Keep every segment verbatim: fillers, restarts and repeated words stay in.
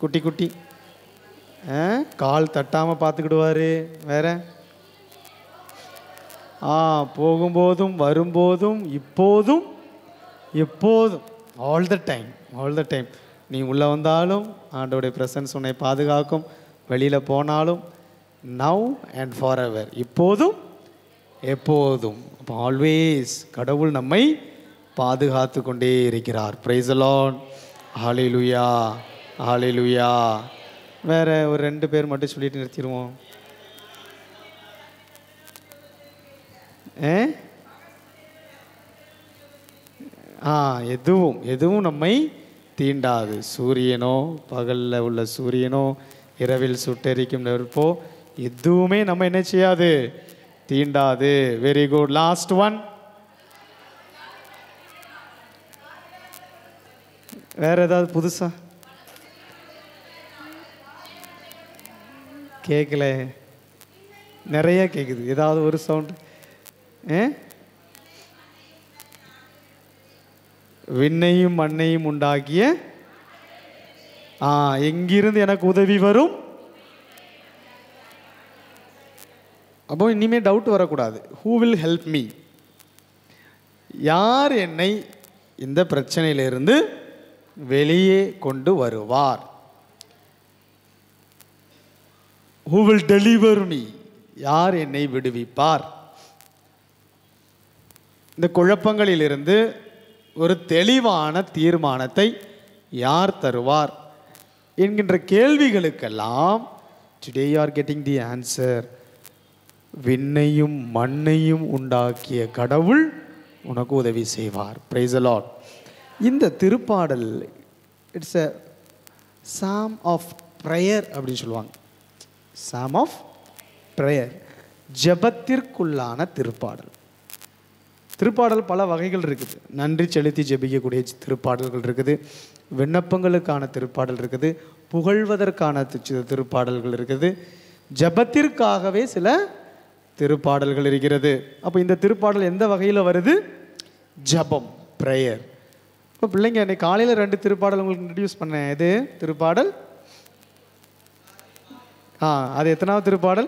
குட்டி குட்டி கால் தட்டாமல் பார்த்துக்கிடுவார். வேற ஆ போகும்போதும் வரும்போதும் இப்போதும் எப்போதும் all the time all the time. நீ உள்ளே வந்தாலும் ஆண்டோடைய ப்ரெசன்ஸ் உன்னை பாதுகாக்கும், வெளியில் போனாலும் நவ் அண்ட் ஃபார் எவர், இப்போதும் எப்போதும். அப்போ ஆல்வேஸ் கடவுள் நம்மை பாதுகாத்து கொண்டே இருக்கிறார். Praise the Lord. Hallelujah hallelujah. வேற ஒரு ரெண்டு பேர் மட்டும் சொல்லிட்டு நிறுத்திடுவோம். ஆ எதுவும் எதுவும் நம்மை தீண்டாது. சூரியனோ, பகலில் உள்ள சூரியனோ, இரவில் சுட்டெரிக்கும் நெருப்போ, எதுவுமே நம்ம என்ன செய்யாது, தீண்டாது. Very good. Last one. வேற ஏதாவது புதுசா கேட்கல? நிறைய கேட்குது. ஏதாவது ஒரு சவுண்ட். விண்ணையும் மண்ணையும் உண்டாக்கிய ஆ எங்கிருந்து எனக்கு உதவி வரும்? அப்போ இனிமே டவுட் வரக்கூடாது. Who will help me? யார் என்னை இந்த பிரச்சனையிலிருந்து வெளியே கொண்டு வருவார்? Who will deliver me? யார் என்னை விடுவிப்பார்? இந்த குழப்பங்களிலிருந்து ஒரு தெளிவான தீர்மானத்தை யார் தருவார் என்கின்ற கேள்விகளுக்கெல்லாம் today you are getting the answer. விண்ணையும் மண்ணையும் உண்டாக்கிய கடவுள் உனக்கு உதவி செய்வார். Praise the Lord. இந்த திருப்பாடல் it's a psalm of prayer அப்படின்னு சொல்லுவாங்க. psalm of prayer, ஜெபத்திற்குள்ளான திருப்பாடல். திருப்பாடல் பல வகைகள் இருக்குது. நன்றி செலுத்தி ஜெபிக்கக்கூடிய திருப்பாடல்கள் இருக்குது, விண்ணப்பங்களுக்கான திருப்பாடல் இருக்குது, புகழ்வதற்கான திருப்பாடல்கள் இருக்குது, ஜெபத்திற்காகவே சில திருப்பாடல்கள் இருக்கிறது. அப்போ இந்த திருப்பாடல் எந்த வகையில் வருது? ஜெபம், ப்ரேயர். இப்போ பிள்ளைங்க இன்னைக்கு காலையில் ரெண்டு திருப்பாடல் உங்களுக்கு இன்ட்ரடியூஸ் பண்ணேன். எது திருப்பாடல்? ஆ அது எத்தனாவது திருப்பாடல்?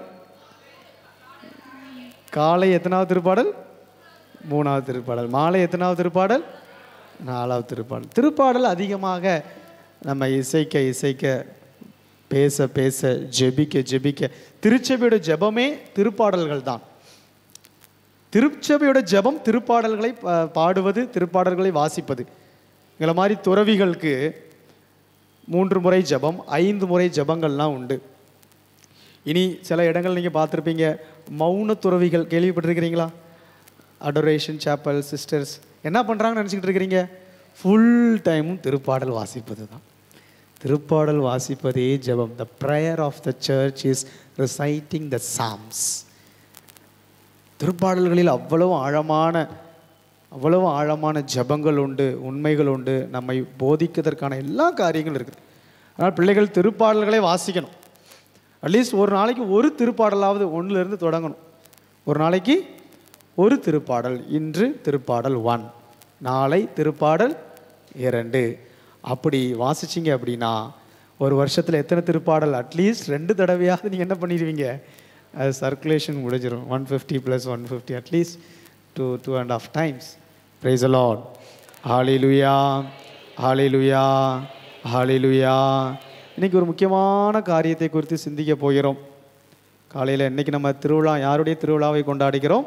காலை எத்தனாவது திருப்பாடல்? மூணாவது திருப்பாடல். மாலை எத்தனாவது திருப்பாடல்? நாலாவது திருப்பாடல். திருப்பாடல் அதிகமாக நம்ம இசைக்க இசைக்க, பேச பேச, ஜெபிக்க ஜெபிக்க, திருச்சபையோட ஜெபமே திருப்பாடல்கள் தான். திருச்சபையோட ஜெபம் திருப்பாடல்களை பாடுவது, திருப்பாடல்களை வாசிப்பது. எங்களை மாதிரி துறவிகளுக்கு மூன்று முறை ஜெபம், ஐந்து முறை ஜெபங்கள்லாம் உண்டு. இனி சில இடங்கள் நீங்கள் பார்த்துருப்பீங்க, மௌன துறவிகள் கேள்விப்பட்டிருக்கிறீங்களா? அடோரேஷன் சாப்பல் சிஸ்டர்ஸ் என்ன பண்ணுறாங்கன்னு நினச்சிக்கிட்டு இருக்கிறீங்க? ஃபுல் டைமும் திருப்பாடல் வாசிப்பது தான். திருப்பாடல் வாசிப்பதே ஜெபம். The prayer of the church is reciting the psalms. திருப்பாடல்களில் அவ்வளவு ஆழமான அவ்வளவு ஆழமான ஜெபங்கள் உண்டு, உண்மைகள் உண்டு, நம்மை போதிக்கிறதற்கான எல்லா காரியங்களும் இருக்குது. அதனால் பிள்ளைகள் திருப்பாடல்களை வாசிக்கணும். அட்லீஸ்ட் ஒரு நாளைக்கு ஒரு திருப்பாடலாவது ஒன்றுலேருந்து தொடங்கணும். ஒரு நாளைக்கு ஒரு திருப்பாடல். இன்று திருப்பாடல் ஒன், நாளை திருப்பாடல் இரண்டு. அப்படி வாசிச்சிங்க அப்படின்னா ஒரு வருஷத்தில் எத்தனை திருப்பாடல்? அட்லீஸ்ட் ரெண்டு தடவையாவது நீங்கள் என்ன பண்ணிடுவீங்க? அது சர்க்குலேஷன் முடிஞ்சிடும். One fifty plus one fifty at least two two and half times. Praise the Lord. Hallelujah hallelujah hallelujah. இன்றைக்கி ஒரு முக்கியமான காரியத்தை குறித்து சிந்திக்க போகிறோம். காலையில் இன்றைக்கி நம்ம திருவிழா, யாருடைய திருவிழாவை கொண்டாடுகிறோம்?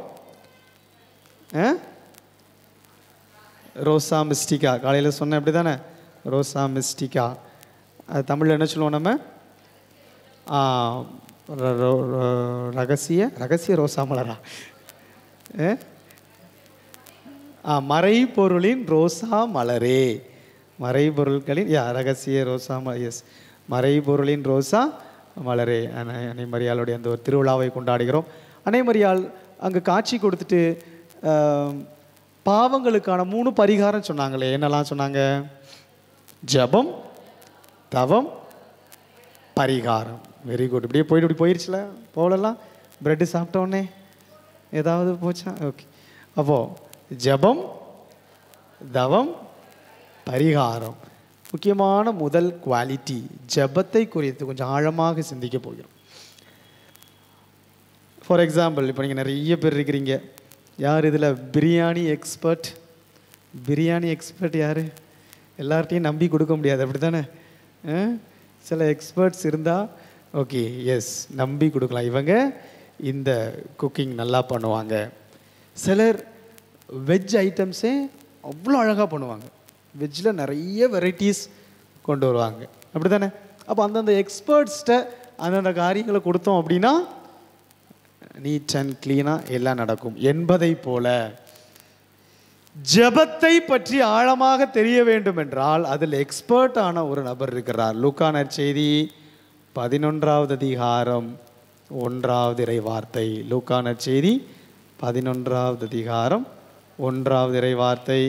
Rosa Mystica. காலையில் சொன்னேன் அப்படி தானே? Rosa Mystica. அது தமிழில் என்ன சொல்லுவோம் நம்ம? ரகசிய ரகசிய ரோசா மலரா? ஆ மறைபொருளின் ரோசா மலரே. மறைபொருட்களின் யா ரகசிய ரோசா ம எஸ் மறைபொருளின் ரோசா மலரே. அன்னை மரியாளுடைய அந்த ஒரு திருவிழாவை கொண்டாடுகிறோம். அன்னை மரியாள் அங்கே காட்சி கொடுத்துட்டு பாவங்களுக்கான மூணு பரிகாரம் சொன்னாங்களே. என்னெல்லாம் சொன்னாங்க? ஜபம், தவம், பரிகாரம். Very good. இப்படியே போயிட்டு இப்படி போயிடுச்சுல போகலாம். ப்ரெட்டு சாப்பிட்டோன்னே ஏதாவது போச்சா? ஓகே. அப்போது ஜபம், தவம், பரிகாரம். முக்கியமான முதல் குவாலிட்டி ஜெபத்தை குறித்து கொஞ்சம் ஆழமாக சிந்திக்க போகிறோம். ஃபார் எக்ஸாம்பிள், இப்போ நீங்கள் நிறைய பேர் இருக்கிறீங்க. யார் இதில் பிரியாணி எக்ஸ்பர்ட்? பிரியாணி எக்ஸ்பர்ட் யார்? எல்லார்ட்டையும் நம்பி கொடுக்க முடியாது, அப்படி தானே? சில எக்ஸ்பர்ட்ஸ் இருந்தால் ஓகே, எஸ், நம்பி கொடுக்கலாம், இவங்க இந்த குக்கிங் நல்லா பண்ணுவாங்க. சிலர் வெஜ் ஐட்டம்ஸே அவ்வளோ அழகாக பண்ணுவாங்க. வெஜ்ஜில் நிறைய வெரைட்டிஸ் கொண்டு வருவாங்க, அப்படி தானே? அப்போ அந்தந்த எக்ஸ்பர்ட்ஸ்கிட்ட அந்தந்த காரியங்களை கொடுத்தோம் அப்படின்னா நீட் அண்ட் கிளீனாக எல்லாம் நடக்கும் என்பதை போல ஜெபத்தை பற்றி ஆழமாக தெரிய வேண்டும் என்றால் அதில் எக்ஸ்பர்ட் ஆன ஒரு நபர் இருக்கிறார். லூக்கா நற்செய்தி பதினொன்றாவது அதிகாரம் ஒன்றாவது இறை வார்த்தை. லூக்கா நற்செய்தி பதினொன்றாவது அதிகாரம் ஒன்றாவது இறை வார்த்தை.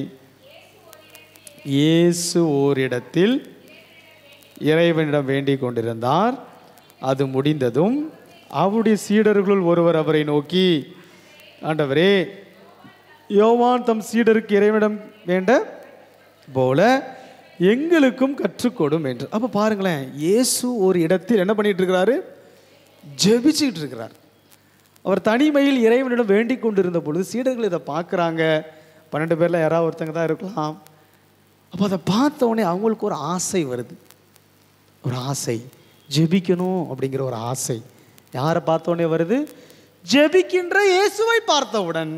இயேசு ஓரிடத்தில் இறைவனிடம் வேண்டிக் கொண்டிருந்தார். அது முடிந்ததும் அவருடைய சீடர்களுள் ஒருவர் அவரை நோக்கி, ஆண்டவரே, யோவான் தம் சீடருக்கு இறைவனிடம் வேண்ட போல எங்களுக்கும் கற்றுக்கொடும் என்று. அப்போ பாருங்களேன், இயேசு ஒரு இடத்தில் என்ன பண்ணிட்டு இருக்கிறாரு? ஜெபிச்சுக்கிட்டு இருக்கிறார். அவர் தனிமையில் இறைவனிடம் வேண்டிக் கொண்டிருந்த பொழுது சீடர்கள் இதை பார்க்குறாங்க. பன்னெண்டு பேரில் யாராவது ஒருத்தங்க தான் இருக்கலாம். அப்போ அதை பார்த்த உடனே அவங்களுக்கு ஒரு ஆசை வருது, ஒரு ஆசை, ஜெபிக்கணும் அப்படிங்கிற ஒரு ஆசை. யாரை பார்த்த உடனே வருது? ஜெபிக்கின்ற இயேசுவை பார்த்தவுடன்.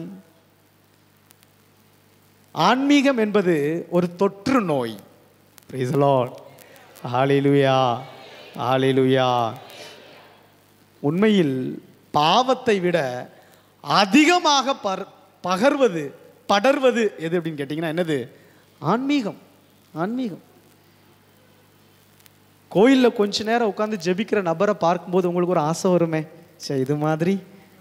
ஆன்மீகம் என்பது ஒரு தொற்று நோய். Praise the Lord. ஹல்லேலூயா, ஹல்லேலூயா. உண்மையில் பாவத்தை விட அதிகமாக பகர்வது படர்வது எது அப்படின்னு கேட்டிங்கன்னா என்னது? ஆன்மீகம். ஆன்மீகம். கோயிலில் கொஞ்ச நேரம் உட்காந்து ஜெபிக்கிற நபரை பார்க்கும்போது உங்களுக்கு ஒரு ஆசை வருமே, சரி இது மாதிரி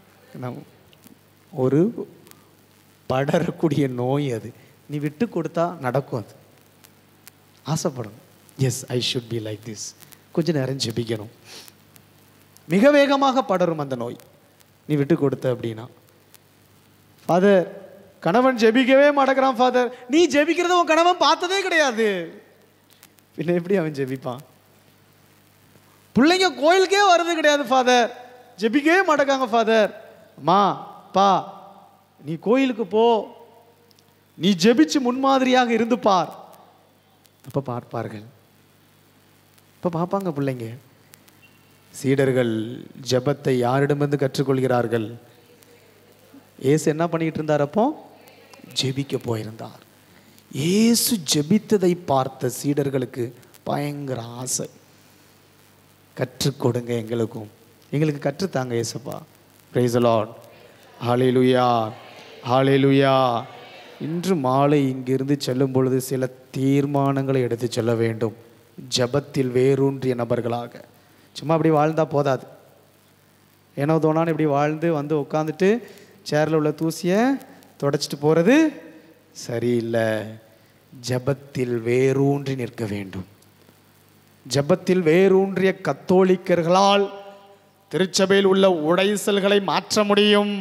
ஒரு படரக்கூடிய நோய் அது. நீ விட்டு கொடுத்தா நடக்கும், அது ஆசைப்படணும். Yes, I should be like this. கொஞ்ச நேரம் ஜெபிக்கணும். மிக வேகமாக படரும் அந்த நோய் நீ விட்டு கொடுத்த அப்படின்னா. ஃபாதர், கணவன் ஜெபிக்கவே மாட்டேங்கிறான் ஃபாதர். நீ ஜெபிக்கிறத உன் கணவன் பார்த்ததே கிடையாது, பின்ன எப்படி அவன் ஜெபிப்பான்? பிள்ளைங்க கோயிலுக்கே வர்றது கிடையாது ஃபாதர், ஜெபிக்கவே மாட்டேங்காங்க ஃபாதர். அம்மா, பா, நீ கோயிலுக்கு போ, நீ ஜெபிச்சு முன்மாதிரியாக இருந்து பார். அப்போ பார்ப்பார்கள், இப்போ பார்ப்பாங்க பிள்ளைங்க. சீடர்கள் ஜெபத்தை யாரிடமிருந்து கற்றுக்கொள்கிறார்கள்? இயேசு என்ன பண்ணிட்டு இருந்தார்? அப்போ ஜெபிக்க போயிருந்தார். இயேசு ஜெபித்ததை பார்த்த சீடர்களுக்கு பயங்கர ஆசை. கற்றுக் கொடுங்க எங்களுக்கும், எங்களுக்கு கற்றுத்தாங்க இயேசுப்பா. Price the Lord. ஹல்லேலூயா, ஹல்லேலூயா. இன்று மாலை இங்கிருந்து செல்லும் பொழுது சில தீர்மானங்களை எடுத்து செல்ல வேண்டும். ஜெபத்தில் வேரூன்றிய நபர்களாக. சும்மா அப்படி வாழ்ந்தால் போதாது. ஏனோ தோணான்னு இப்படி வாழ்ந்து வந்து உட்காந்துட்டு சேரில் உள்ள தூசியை தொடச்சிட்டு போகிறது சரியில்லை. ஜெபத்தில் வேரூன்றி நிற்க வேண்டும். ஜெபத்தில் வேரூன்றிய கத்தோலிக்கர்களால் திருச்சபையில் உள்ள உடைசல்களை மாற்ற முடியும்.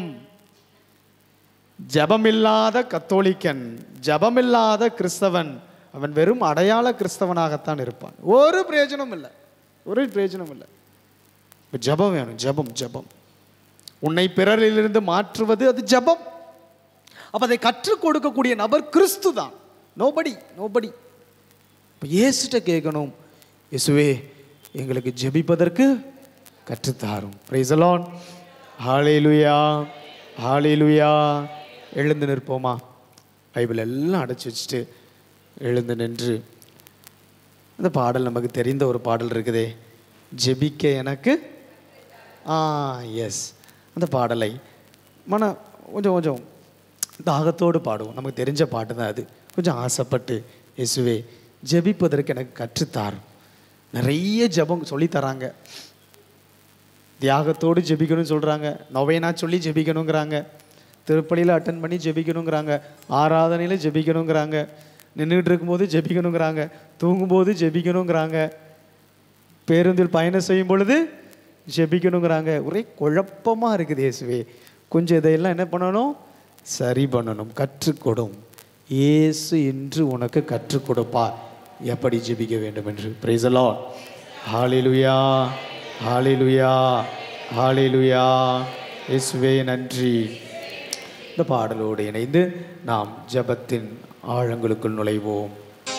ஜெபமில்லாத கத்தோலிக்கன், ஜெபமில்லாத கிறிஸ்தவன், அவன் வெறும் அடையாள கிறிஸ்தவனாகத்தான் இருப்பான். ஒரு பிரயோஜனம் இல்லை, ஒரு பிரயோஜனம் இல்லை. ஜெபம் வேணும், ஜெபம் ஜெபம். உன்னை பிறரிலிருந்து மாற்றுவது அது ஜெபம். அப்போ அதை கற்றுக் கொடுக்கக்கூடிய நபர் கிறிஸ்து தான். நோபடி நோபடி இப்போ இயேசுட்ட கேட்கணும், இயேசுவே எங்களுக்கு ஜெபிப்பதற்கு கற்றுத்தாரும். Praise the Lord. Hallelujah, hallelujah. எழுந்து நிற்போமா? பைபிள் எல்லாம் அடைச்சி வச்சுட்டு எழுந்து நின்று அந்த பாடல், நமக்கு தெரிந்த ஒரு பாடல் இருக்குதே, ஜெபிக்க எனக்கு ஆ எஸ், அந்த பாடலை மன கொஞ்சம் கொஞ்சம் தாகத்தோடு பாடுவோம். நமக்கு தெரிஞ்ச பாட்டு தான் அது. கொஞ்சம் ஆசைப்பட்டு, இயேசுவே ஜெபிப்பதற்கு எனக்கு கற்றுத்தாரும். நிறைய ஜெபம் சொல்லித்தராங்க. தியாகத்தோடு ஜெபிக்கணும்னு சொல்கிறாங்க, நொவேனா சொல்லி ஜெபிக்கணுங்கிறாங்க, திருப்பலியில் அட்டன் பண்ணி ஜெபிக்கணுங்கிறாங்க, ஆராதனையில் ஜெபிக்கணுங்கிறாங்க, நின்றுட்டு இருக்கும்போது ஜெபிக்கணுங்கிறாங்க, தூங்கும்போது ஜெபிக்கணுங்கிறாங்க, பேருந்தில் பயணம் செய்யும் பொழுது ஜெபிக்கணுங்கிறாங்க. ஒரே குழப்பமாக இருக்குது. இயேசுவே கொஞ்சம் இதையெல்லாம் என்ன பண்ணணும்? சரி பண்ணணும். கற்றுக்கொடும். இயேசு என்று உனக்கு கற்றுக் கொடுப்பார். எப்படி ஜெபிக்க வேண்டும் என்று. Praise the Lord. Hallelujah, hallelujah, hallelujah. இயேசுவே நன்றி. இந்த பாடலோடு இணைந்து நாம் ஜெபத்தின் ஆழங்களுக்குள் நுழைவோம்.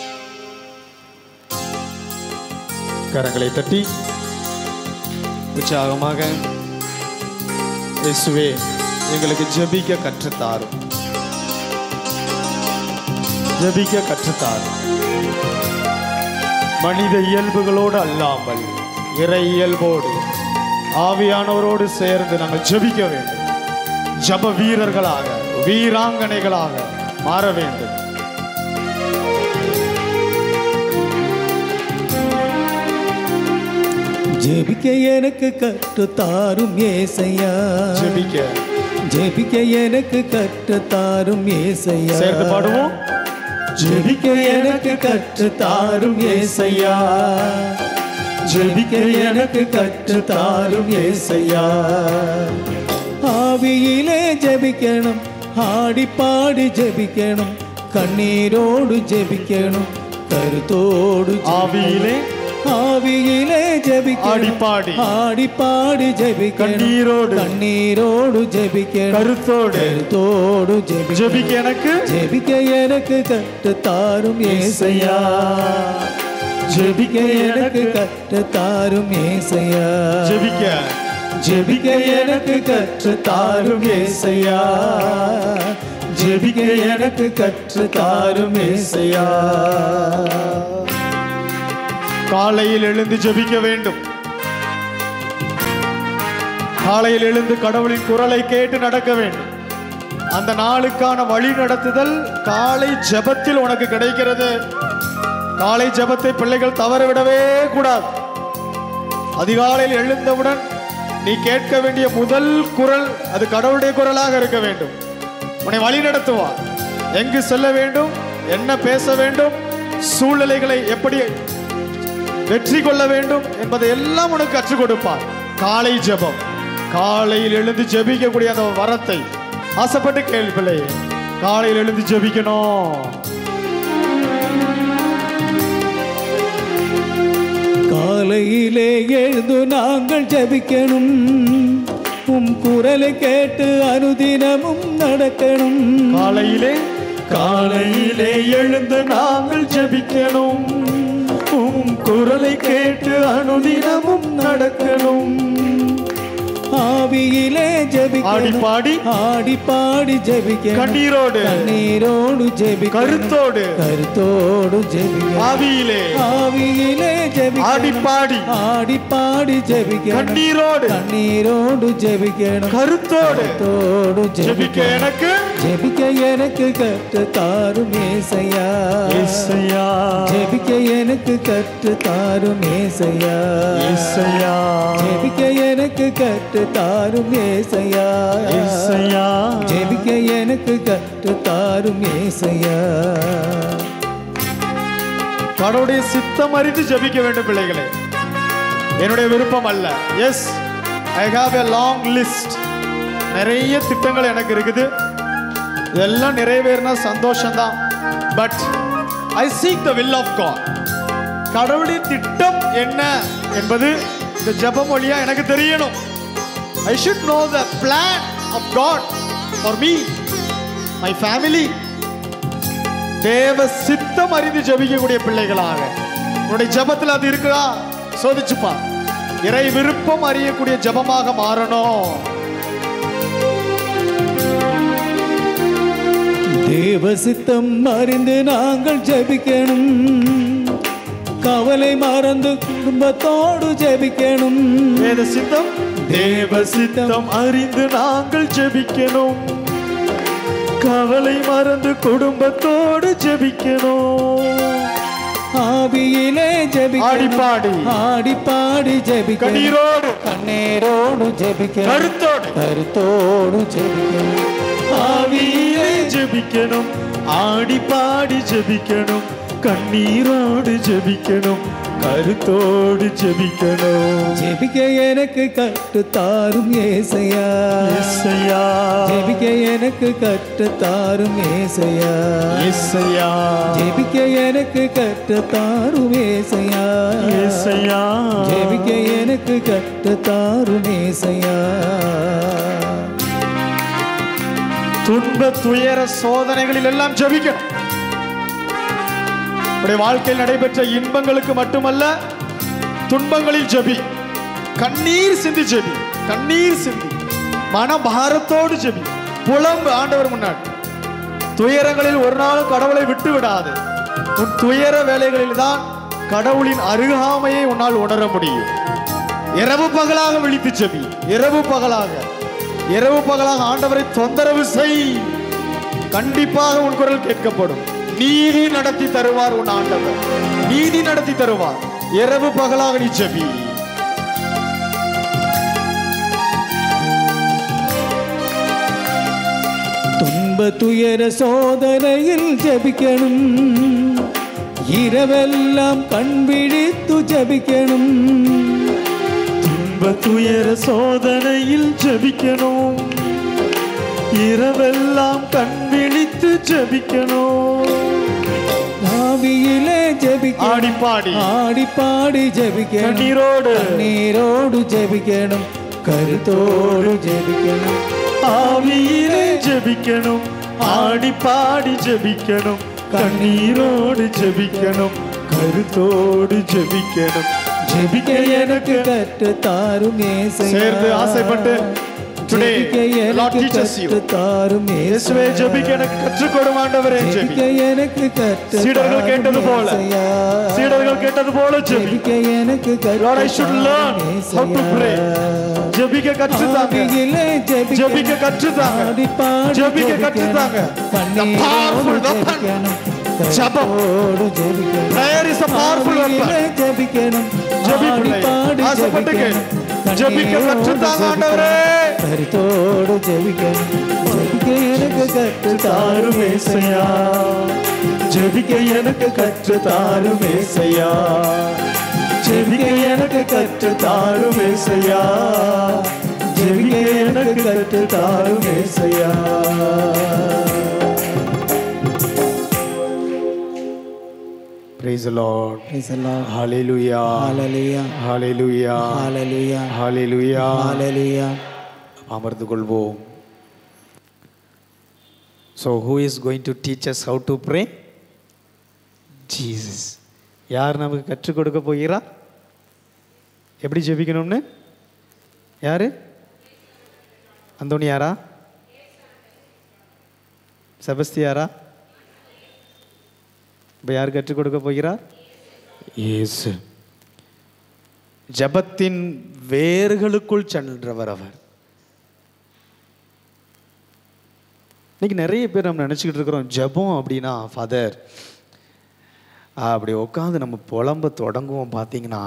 கரங்களை தட்டி உற்சாகமாக இயேசுவே எங்களுக்கு ஜெபிக்க கற்றுத்தாரும், ஜெபிக்க கற்றுத்தாரும். மனித இயல்புகளோடு அல்லாமல் இறை இயல்போடு ஆவியானவரோடு சேர்ந்து நாங்கள் ஜெபிக்க வேண்டும். ஜப வீரர்களாக வீராங்கனைகளாக மாற வேண்டும். ஜெபிக்க எனக்கு கற்றுத்தாரும் ஏசையா, ஜெபிக்க ஜெபிக்க எனக்கு கற்றுத்தாரும் ஏசையா. சேர்ந்து பாடுவோம். ஜெபிக்க எனக்கு கற்றுத்தாரும் ஏசையா, ஜெபிக்க எனக்கு கற்றுத்தாரும் ஏசையா. ஆவியிலே ஜெபிக்கணும், ஆடி பாடி ஜெபிக்கணும், கண்ணீரோடு ஜெபிக்கணும், கருத்தோடு. ஆவியிலே ஆவியிலே ஜெபிக்கணும், ஆடி பாடி ஆடி பாடி ஜெபிக்கணும், கண்ணீரோடு கண்ணீரோடு ஜெபிக்கணும், கருத்தோடு கருத்தோடு ஜெபிக்க. ஜெபிக்க எனக்கு ஜெபிக்க எனக்கு கற்றுத்தாரும் ஏசையா, ஜெபிக்க எனக்கு கற்றுத்தாரும் ஏசையா. ஜெபிக்க ஜெபிக்க எனக்கு கற்றுத்தாரும் ஏசையா, ஜெபிக்க எனக்கு கற்றுத்தாரும் ஏசையா. காலையில் எழுந்து ஜெபிக்க வேண்டும். காலையில் எழுந்து கடவுளின் குரலை கேட்டு நடக்க வேண்டும். அந்த நாளுக்கான வழி நடத்துதல் காலை ஜெபத்தில் உனக்கு கிடைக்கிறது. காலை ஜெபத்தை பிள்ளைகள் தவறவிடவே கூடாது. அதிகாலையில் எழுந்தவுடன் நீ கேட்க வேண்டிய முதல் குரல் அது கடவுளுடைய குரலாக இருக்க வேண்டும். உன்னை வழி நடத்துவார். எங்கு செல்ல வேண்டும், என்ன பேச வேண்டும், சூழ்நிலைகளை எப்படி வெற்றி கொள்ள வேண்டும் என்பதை எல்லாம் உனக்கு கற்றுக் கொடுப்பார். காலை ஜெபம், காலையில் எழுந்து ஜெபிக்கக்கூடிய அந்த வரத்தை ஆசைப்பட்டு கேள்வி பிள்ளை. காலையில் எழுந்து ஜெபிக்கணும். காலையிலே எழுந்து நாங்கள் ஜெபிக்கணும், உம் குரலை கேட்டு அனுதினமும் நடக்கணும். காலையிலே காலையிலே எழுந்து நாங்கள் ஜெபிக்கணும், உம் குரலை கேட்டு அனுதினமும் நடக்கணும். ஆவியிலே ஜெபிக்கணும், ஆடி பாடி ஆடி பாடி ஜெபிக்கணும், கண்ணீரோடு கண்ணீரோடு ஜெபிக்கணும், கருத்தோடு கருத்தோடு ஜெபிக்கணும். ஆவியிலே ஆவியிலே ஜெபிக்கணும், ஆடி பாடி ஆடி பாடி ஜெபிக்கணும், கண்ணீரோடு கண்ணீரோடு ஜெபிக்கணும், கருத்தோடு கருத்தோடு ஜெபிக்க ஜெபிக்கணும். எனக்கு ஜெபிக்க எனக்கு கற்றுத்தாரும் ஏசையா, ஏசையா ஜெபிக்க எனக்கு கற்றுத்தாரும் ஏசையா, ஏசையா ஜெபிக்க எனக்கு கற்றுத்தாரும் ஏசையா, ஏசையா ஜெபிக்க எனக்கு கற்றுத்தாரும் ஏசையா. கடவுளுடைய சித்தம் அறிந்து ஜெபிக்க வேண்டும் பிள்ளைகளே. என்னுடைய விருப்பம் அல்ல. Yes, I have a long list. நிறைய திட்டங்கள் எனக்கு இருக்குது. இதெல்லாம் நிறைவேறினா சந்தோஷம்தான். But I seek the will of God. கடவுளுடைய திட்டம் என்ன என்பது இந்த ஜெபம் வழியா எனக்கு தெரியணும். I should know the plan of God for me, my family. தேவ சித்தம் அறிந்து ஜெபிக்கக்கூடிய பிள்ளைகளாக உன்னுடைய ஜெபத்தில் அது இருக்குதா சோதிச்சுப்பா. இறை விருப்பம் அறியக்கூடிய ஜெபமாக மாறணும். தேவ சித்தம் அறிந்து நாங்கள் ஜெபிக்கணும், கவலை மறந்து குடும்பத்தோடு ஜெபிக்கணும். வேத சித்தம் தேவ சித்தம் அறிந்து நாங்கள் ஜெபிக்கணும், கவலை மறந்து குடும்பத்தோடு ஜெபிக்கணும். ஆவியிலே ஜெபிக்கணும், ஆடி பாடி ஆடி பாடி ஜெபிக்கணும், கண்ணீரோடு கண்ணீரோடு ஜெபிக்கணும், கருத்தோடு கருத்தோடு ஜெபிக்கணும். ஆவியிலே ஜெபிக்கணும், ஆடி பாடி ஜெபிக்கணும், கண்ணீரோடு ஜெபிக்கணும், கருத்தோடு ஜெபிக்கணும். ஜெபிக்க எனக்கு கற்று தாரும் ஏசையா, ஏசையா ஜெபிக்க எனக்கு கற்று தாரும் ஏசையா, ஏசையா ஜெபிக்க எனக்கு கற்று தாரும் ஏசையா, ஏசையா ஜெபிக்க எனக்கு கற்று தாரும் ஏசையா. துன்ப துயர சோதனைகளில் எல்லாம் ஜெபிக்கணும். உடைய வாழ்க்கையில் நடைபெற்ற இன்பங்களுக்கு மட்டுமல்ல, துன்பங்களில் ஜெபி. கண்ணீர் சிந்தி ஜெபி, கண்ணீர் சிந்தி மனபாரத்தோடு ஜெபி. புலம்பு ஆண்டவர் முன்னாடி. துயரங்களில் ஒரு நாளும் கடவுளை விட்டு விடாது. உன் துயர வேலைகளில் தான் கடவுளின் அருகாமையை உன்னால் உணர முடியும். இரவு பகலாக விழித்து ஜெபி, இரவு பகலாக இரவு பகலாக ஆண்டவரை தொந்தரவு செய். கண்டிப்பாக உன் குரல் கேட்கப்படும். நீதி நடத்தி தருவார் உன் ஆண்டவர், நீதி நடத்தி தருவார். இரவு பகலாக நீ ஜெபி. துன்ப துயர சோதனையில் ஜெபிக்கணும், இரவெல்லாம் கண் விழித்து ஜெபிக்கணும். துன்ப துயர சோதனையில் ஜெபிக்கணும், இரவெல்லாம் கண் விழித்து ஜெபிக்கணும். ஆவியிலே ஜெபிக்கணும், ஆடி பாடி ஆடி பாடி ஜெபிக்கணும். கண்ணீரோடு நீரோடு ஜெபிக்கணும், கருத்தோடு ஜெபிக்கணும். ஆவியிலே ஜெபிக்கணும், ஆடி பாடி ஜெபிக்கணும். கண்ணீரோடு ஜெபிக்கணும், கருத்தோடு ஜெபிக்கணும். ஜெபிக்க எனக்கு கற்று தாரும் ஏசையா. சேர்ந்து ஆசைப்பட்டு today Lord teaches you. தாரும் இயேசுவே ஜெபிக்க எனக்கு கற்றுக் கொடும் ஆண்டவரே. ஜெபி. எனக்கு கற்று சீடர்கள் கேட்டது போல, சீடர்கள் கேட்டது போல ஜெபி. எனக்கு Lord, I should learn how to pray. ஜெபிக்க கற்றுத்தாங்க, ஜெபிக்க கற்றுத்தாங்க, ஜெபிக்க கற்றுத்தாங்க. The powerful weapon. ஜெபம். Prayer is a powerful weapon. ஜெபிக்கணும், ஜெபிப்பிள்ளை ஆசைப்பட்டுங்க. ஜெபிக்க கற்றுத்தாங்க ஆண்டவரே. கருத்தோடு ஜெபிக்கணும், ஜெபிக்க எனக்கு கற்று தாரும் ஏசையா, ஜெபிக்க எனக்கு கற்று தாரும் ஏசையா, ஜெபிக்க எனக்கு கற்று தாரும் ஏசையா, ஜெபிக்க எனக்கு கற்று தாரும் ஏசையா. Praise the Lord. Praise the Lord. Hallelujah. Hallelujah. Hallelujah. Hallelujah. Hallelujah. Hallelujah. அமர்ந்து கொள்வோம். So who is going to teach us how to pray? Jesus. யார் நமக்கு கற்றுக் கொடுக்க போகிறார் எப்படி ஜெபிக்கணும்னு? யாரு? அந்தோனியாரா? செபஸ்தியாரா? இப்போ யார் கற்றுக் கொடுக்க போகிறார்? இயேசு. ஜெபத்தின் வேர்களுக்குள் சென்றவர் அவர். இன்னைக்கு நிறைய பேர் நம்ம நினச்சிக்கிட்டு இருக்கிறோம் ஜெபம் அப்படின்னா ஃபாதர் அப்படி உட்காந்து நம்ம புலம்ப தொடங்குவோம். பார்த்தீங்கன்னா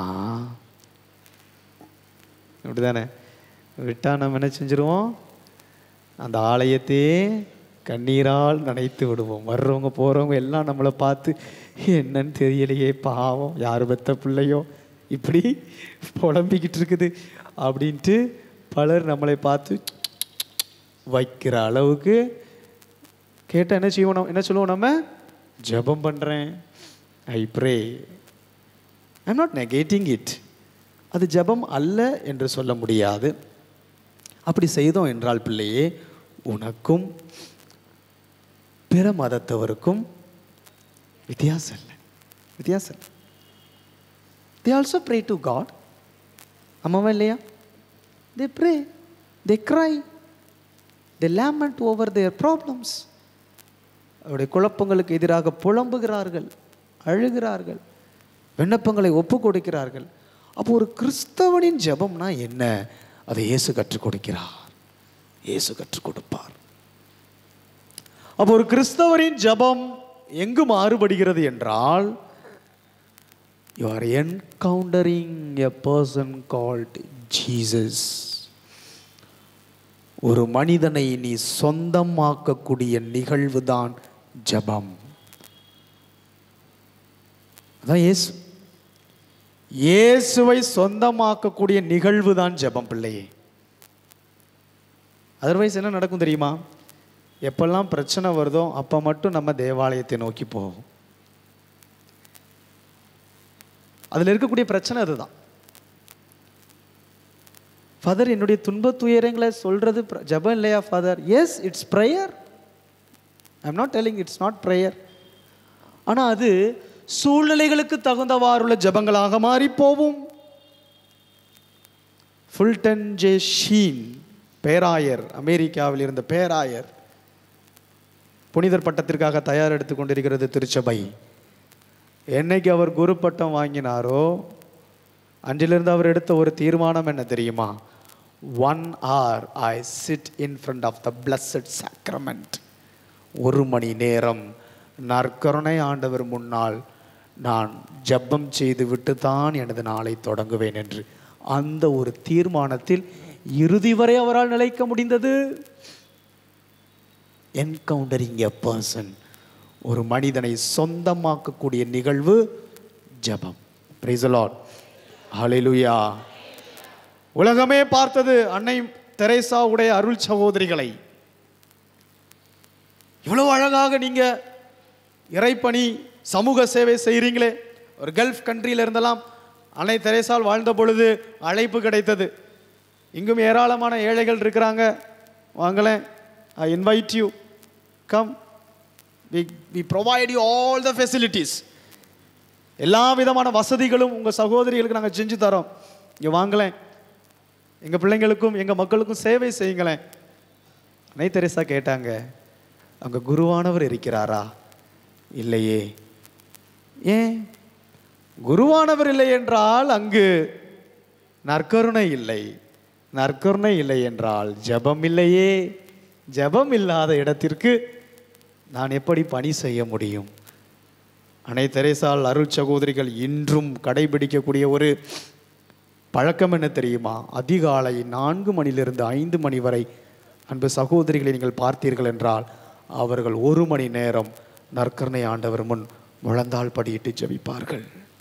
இப்படி தானே விட்டால் நம்ம என்ன செஞ்சிருவோம்? அந்த ஆலயத்தையே கண்ணீரால் நனைத்து விடுவோம். வர்றவங்க போகிறவங்க எல்லாம் நம்மளை பார்த்து என்னன்னு தெரியலையே, பாவம் யார் பெத்த பிள்ளையோ இப்படி புலம்பிக்கிட்டு இருக்குது அப்படின்ட்டு பலர் நம்மளை பார்த்து வைக்கிற அளவுக்கு கேட்டால் என்ன செய்வோம்? என்ன சொல்லுவோம்? நம்ம ஜெபம் பண்ணுறேன், I pray. I'm not negating it. அது ஜெபம் அல்ல என்று சொல்ல முடியாது. அப்படி செய்தோம் என்றால் பிள்ளையே, உனக்கும் பிற மதத்தவருக்கும் வித்தியாசம் இல்லை, வித்தியாசம் இல்லை. They also pray to God. ஆமாவா இல்லையா? They pray, they cry, they lament over their problems. அவருடைய குழப்பங்களுக்கு எதிராக புலம்புகிறார்கள், அழுகிறார்கள், விண்ணப்பங்களை ஒப்பு கொடுக்கிறார்கள். அப்போ ஒரு கிறிஸ்தவனின் ஜெபம்னா என்ன? அதை இயேசு கற்றுக் கொடுக்கிறார், இயேசு கற்றுக் கொடுப்பார். அப்போ ஒரு கிறிஸ்தவரின் ஜெபம் எங்கு மாறுபடுகிறது என்றால், you are encountering a person called Jesus. ஒரு மனிதனை நீ சொந்தமாக்கக்கூடிய நிகழ்வு தான் ஜெபம். அதான் இயேசு. இயேசுவை சொந்தமாக்கக்கூடிய நிகழ்வு தான் ஜெபம் பிள்ளையே. அதர்வைஸ் என்ன நடக்கும் தெரியுமா? எப்பெல்லாம் பிரச்சனை வருதோ அப்போ மட்டும் நம்ம தேவாலயத்தை நோக்கி போவோம். அதில் இருக்கக்கூடிய பிரச்சனை அதுதான். ஃபாதர், என்னுடைய துன்ப துயரங்களை சொல்றது ஜெபம் இல்லையா father? Yes, it's prayer. I am not telling it's not prayer. ஆனால் அது சூழ்நிலைகளுக்கு தகுந்தவாறுள்ள ஜெபங்களாக மாறி போவும். ஃபுல்டன் ஜே ஷீன் பேராயர், அமெரிக்காவில் இருந்த பேராயர், புனிதர் பட்டத்திற்காக தயார் எடுத்து கொண்டிருக்கிறது திருச்சபை. என்னைக்கு அவர் குரு பட்டம் வாங்கினாரோ அன்றிலிருந்து அவர் எடுத்த ஒரு தீர்மானம் என்ன தெரியுமா? One hour I sit in front of the blessed sacrament. ஒரு மணி நேரம் நற்கருணை ஆண்டவர் முன்னால் நான் ஜெபம் செய்து விட்டு தான் எனது நாளை தொடங்குவேன் என்று அந்த ஒரு தீர்மானத்தில் இறுதி வரை அவரால் நிலைக்க முடிந்தது. என்கவுண்டரிங் எ பர்சன், ஒரு மனிதனை சொந்தமாக்கக்கூடிய நிகழ்வு ஜெபம். Praise the Lord. ஹல்லேலூயா. உலகமே பார்த்தது அன்னை தெரேசாவுடைய அருள் சகோதரிகளை. இவ்வளவு அழகாக நீங்க இறைப்பணி சமூக சேவை செய்கிறீங்களே. ஒரு கல்ஃப் கண்ட்ரியில் இருந்தெல்லாம் அன்னை தெரேசால் வாழ்ந்த பொழுது அழைப்பு கிடைத்தது. இங்கும் ஏராளமான ஏழைகள் இருக்கிறாங்க, வாங்களேன், I invite you, come, we we provide you all the facilities. எல்லா விதமான வசதிகளும் உங்கள் சகோதரிகளுக்கு நாங்கள் செஞ்சு தரோம், இங்கே வாங்களேன், எங்கள் பிள்ளைங்களுக்கும் எங்கள் மக்களுக்கும் சேவை செய்யுங்களேன். அன்னை தெரேசா கேட்டாங்க, அங்கே குருவானவர் இருக்கிறாரா? இல்லையே. ஏன் குருவானவர் இல்லை என்றால் அங்கு நற்கருணை இல்லை, நற்கருணை இல்லை என்றால் ஜெபம் இல்லையே. ஜெபம் இல்லாத இடத்திற்கு நான் எப்படி பணி செய்ய முடியும்? அன்னை தெரேசால் அருள் சகோதரிகள் இன்றும் கடைபிடிக்கக்கூடிய ஒரு பழக்கம் என்ன தெரியுமா? அதிகாலை நான்கு மணிலிருந்து ஐந்து மணி வரை அன்பு சகோதரிகளை நீங்கள் பார்த்தீர்கள் என்றால் அவர்கள் ஒரு மணி நேரம் நற்கருணை ஆண்டவர் முன் முழந்தாள் படியிட்டு ஜெபிப்பார்கள்.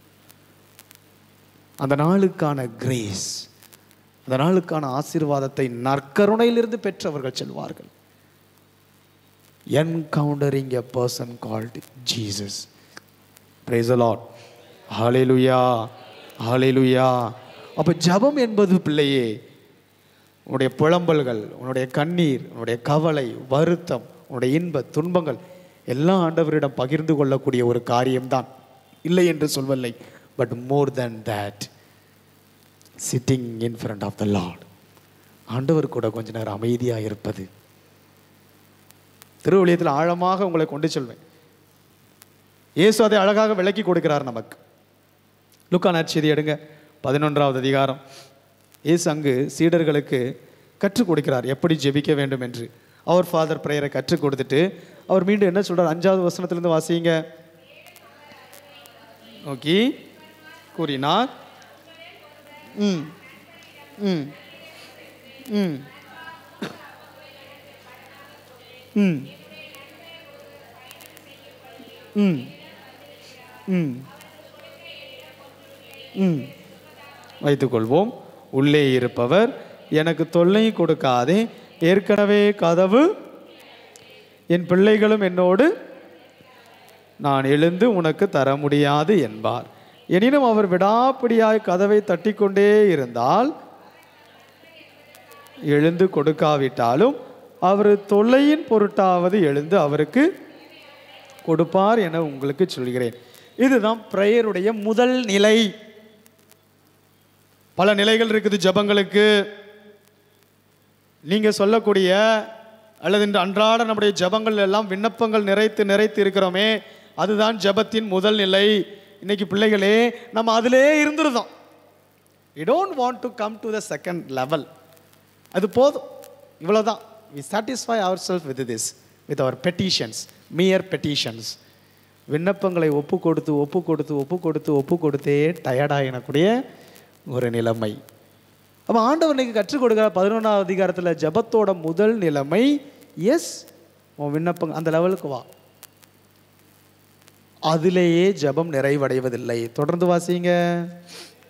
அந்த நாளுக்கான கிரேஸ், அந்த நாளுக்கான ஆசீர்வாதத்தை நற்கருணையிலிருந்து பெற்றவர்கள் செல்வார்கள். Encountering a person called Jesus. Praise the Lord. Hallelujah, hallelujah. அப்போ ஜெபம் என்பது பிள்ளையே, உன்னுடைய புலம்பல்கள், உன்னுடைய கண்ணீர், உன்னுடைய கவலை, வருத்தம், உன்னுடைய இன்ப துன்பங்கள் எல்லாம் ஆண்டவரிடம் பகிர்ந்து கொள்ளக்கூடிய ஒரு காரியம்தான், இல்லை என்று சொல்லவில்லை. But more than that, sitting in front of the Lord, ஆண்டவர் கூட கொஞ்ச நேரம் அமைதியாக இருப்பது. திருவழியத்தில் ஆழமாக உங்களை கொண்டு செல்வேன். இயேசு அதை அழகாக விளக்கி கொடுக்கிறார் நமக்கு. லூக்கா நற்செய்தி எடுங்க, பதினொன்றாவது அதிகாரம். இயேசு அங்கு சீடர்களுக்கு கற்றுக் கொடுக்கிறார் எப்படி ஜெபிக்க வேண்டும் என்று. அவர் ஃபாதர் பிரேயரை கற்றுக் கொடுத்துட்டு அவர் மீண்டும் என்ன சொல்றார்? அஞ்சாவது வசனத்திலிருந்து வாசிங்க. ஓகே, கூறினார், ம் ம் ம் ம் ம் ம் ம் வைத்துக்கொள்வோம். உள்ளே இருப்பவர் எனக்கு தொல்லை கொடுக்காதே, ஏற்கனவே கதவு, என் பிள்ளைகளும் என்னோடு, நான் எழுந்து உனக்கு தர முடியாது என்பார். எனினும் அவர் விடாப்பிடியாய் கதவை தட்டி கொண்டே இருந்தால், எழுந்து கொடுக்காவிட்டாலும் அவர் தொல்லையின் பொருட்டாவது எழுந்து அவருக்கு கொடுப்பார் என உங்களுக்கு சொல்கிறேன். இதுதான் பிரேயருடைய முதல் நிலை. பல நிலைகள் இருக்குது ஜெபங்களுக்கு. நீங்க சொல்லக்கூடிய அல்லது இன்று அன்றாட நம்முடைய ஜெபங்கள் எல்லாம் விண்ணப்பங்கள் நிறைத்து நிறைத்து இருக்கிறோமே, அதுதான் ஜெபத்தின் முதல் நிலை. இன்னைக்கு பிள்ளைகளே நம்ம அதிலே இருந்துருந்தோம். we don't want to come to the second level. அது போதும், இவ்வளவுதான். we satisfy ourselves with this, with our petitions, mere petitions. விண்ணப்பங்களை ஒப்பு கொடுத்து ஒப்பு கொடுத்து ஒப்பு கொடுத்து ஒப்பு கொடுத்தே டயர்டாயினக்கூடிய ஒரு நிலைமை. அப்போ ஆண்டவர் இன்னைக்கு கற்றுக் கொடுக்குற பதினொன்றாவது அதிகாரத்தில் ஜெபத்தோட முதல் நிலைமை, எஸ் உன் விண்ணப்பம் அந்த லெவலுக்கு வா. அதிலேயே ஜெபம் நிறைவடைவதில்லை. தொடர்ந்து வாசிங்க.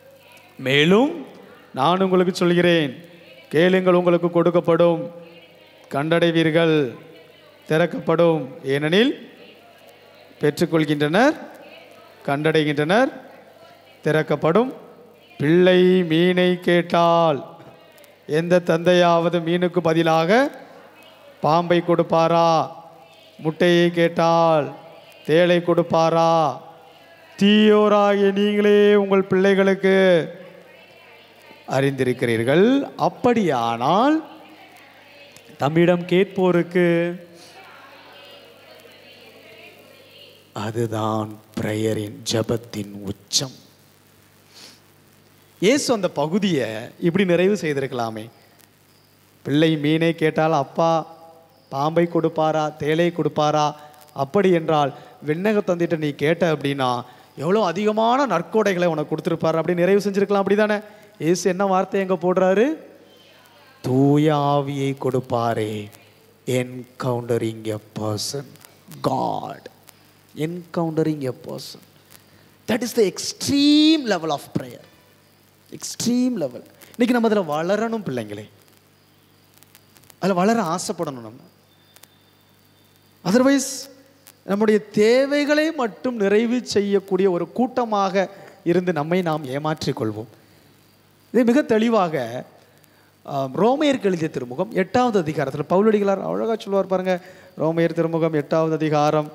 மேலும் நான் உங்களுக்கு சொல்கிறேன், கேளுங்கள் உங்களுக்கு கொடுக்கப்படும், கண்டடைவீர்கள் திறக்கப்படும். ஏனெனில் பெற்றுக்கொள்கின்றனர், கண்டடைகின்றனர், திறக்கப்படும். பிள்ளை மீனை கேட்டால் எந்த தந்தையாவது மீனுக்கு பதிலாக பாம்பை கொடுப்பாரா? முட்டையை கேட்டால் தேளை கொடுப்பாரா? தீயோராகிய நீங்களே உங்கள் பிள்ளைகளுக்கு அறிந்திருக்கிறீர்கள். அப்படியானால் தம்மிடம் கேட்போருக்கு அதுதான் பிரேயரின் ஜபத்தின் உச்சம். இயேசு அந்த பகுதியை இப்படி நிறைவு செய்திருக்கலாமே. பிள்ளை மீனை கேட்டால் அப்பா பாம்பை கொடுப்பாரா, தேளை கொடுப்பாரா? அப்படி என்றால் விண்ணக தந்திட்ட நீ கேட்ட அப்படின்னா எவ்வளோ அதிகமான நற்கொடைகளை உனக்கு கொடுத்துருப்பாரு அப்படி நிறைவு செஞ்சுருக்கலாம். அப்படி தானே? இயேசு என்ன வார்த்தை எங்கே போடுறாரு? தூய ஆவியை கொடுப்பாரே. Encountering a person, God encountering a person. That is the extreme level of prayer. Extreme level. இன்னைக்கு நம்ம அதில் வளரணும் பிள்ளைங்களே, அதில் வளர ஆசைப்படணும் நம்ம. அதர்வைஸ் நம்முடைய தேவைகளை மட்டும் நிறைவு செய்யக்கூடிய ஒரு கூட்டமாக இருந்து நம்மை நாம் ஏமாற்றிக் கொள்வோம். இது மிக தெளிவாக ரோமையருக்கு எழுதிய திருமுகம் எட்டாவது அதிகாரத்தில் பவுலடிகளார் அழகாக சொல்லுவார் பாருங்க. ரோமையர் திருமுகம் எட்டாவது அதிகாரம்,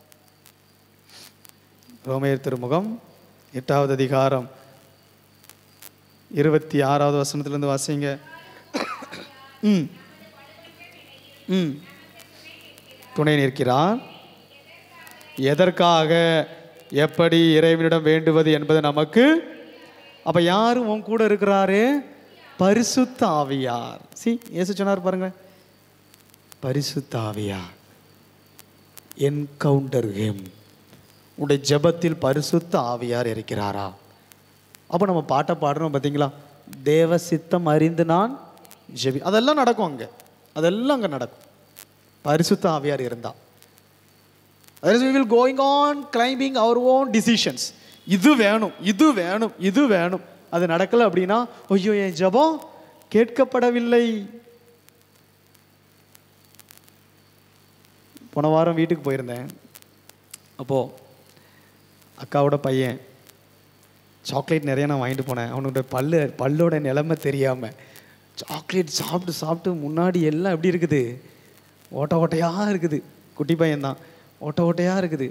ரோமையர் திருமுகம் எட்டாவது அதிகாரம் இருபத்தி ஆறாவது வசனத்திலிருந்து வாசிங்க. ம் ம் துணை நிற்கிறார். எதற்காக எப்படி இறைவனிடம் வேண்டுவது என்பது நமக்கு. அப்ப யாரும் உன் கூட இருக்கிறாரு? பரிசுத்த ஆவியார். சி இயேசு சொன்னார் பாருங்க, பரிசுத்த ஆவியார். Encounter him. உடைய ஜெபத்தில் பரிசுத்த ஆவியார் இருக்கிறாரா? அப்போ நம்ம பாட்டை பாடுறோம் பார்த்தீங்களா? தேவ சித்தம் அறிந்து நான் ஜெபி. அதெல்லாம் நடக்கும் அங்கே, அதெல்லாம் அங்கே நடக்கும் பரிசுத்த ஆவியார் இருந்தால். Otherwise we will going on climbing our own decisions. இது வேணும், இது வேணும், இது வேணும். அது நடக்கலை அப்படின்னா ஐயோ என் ஜெபம் கேட்கப்படவில்லை. போன வாரம் வீட்டுக்கு போயிருந்தேன். அப்போது அக்காவோட பையன் சாக்லேட் நிறைய நான் வாங்கிட்டு போனேன். அவனோட பல்லு பல்லோட நிலைமை தெரியாமல் சாக்லேட் சாப்பிட்டு சாப்பிட்டு முன்னாடி எல்லாம் எப்படி இருக்குது, ஓட்ட ஓட்டையாக இருக்குது. குட்டி பையன்தான், ஓட்ட ஓட்டையாக இருக்குது.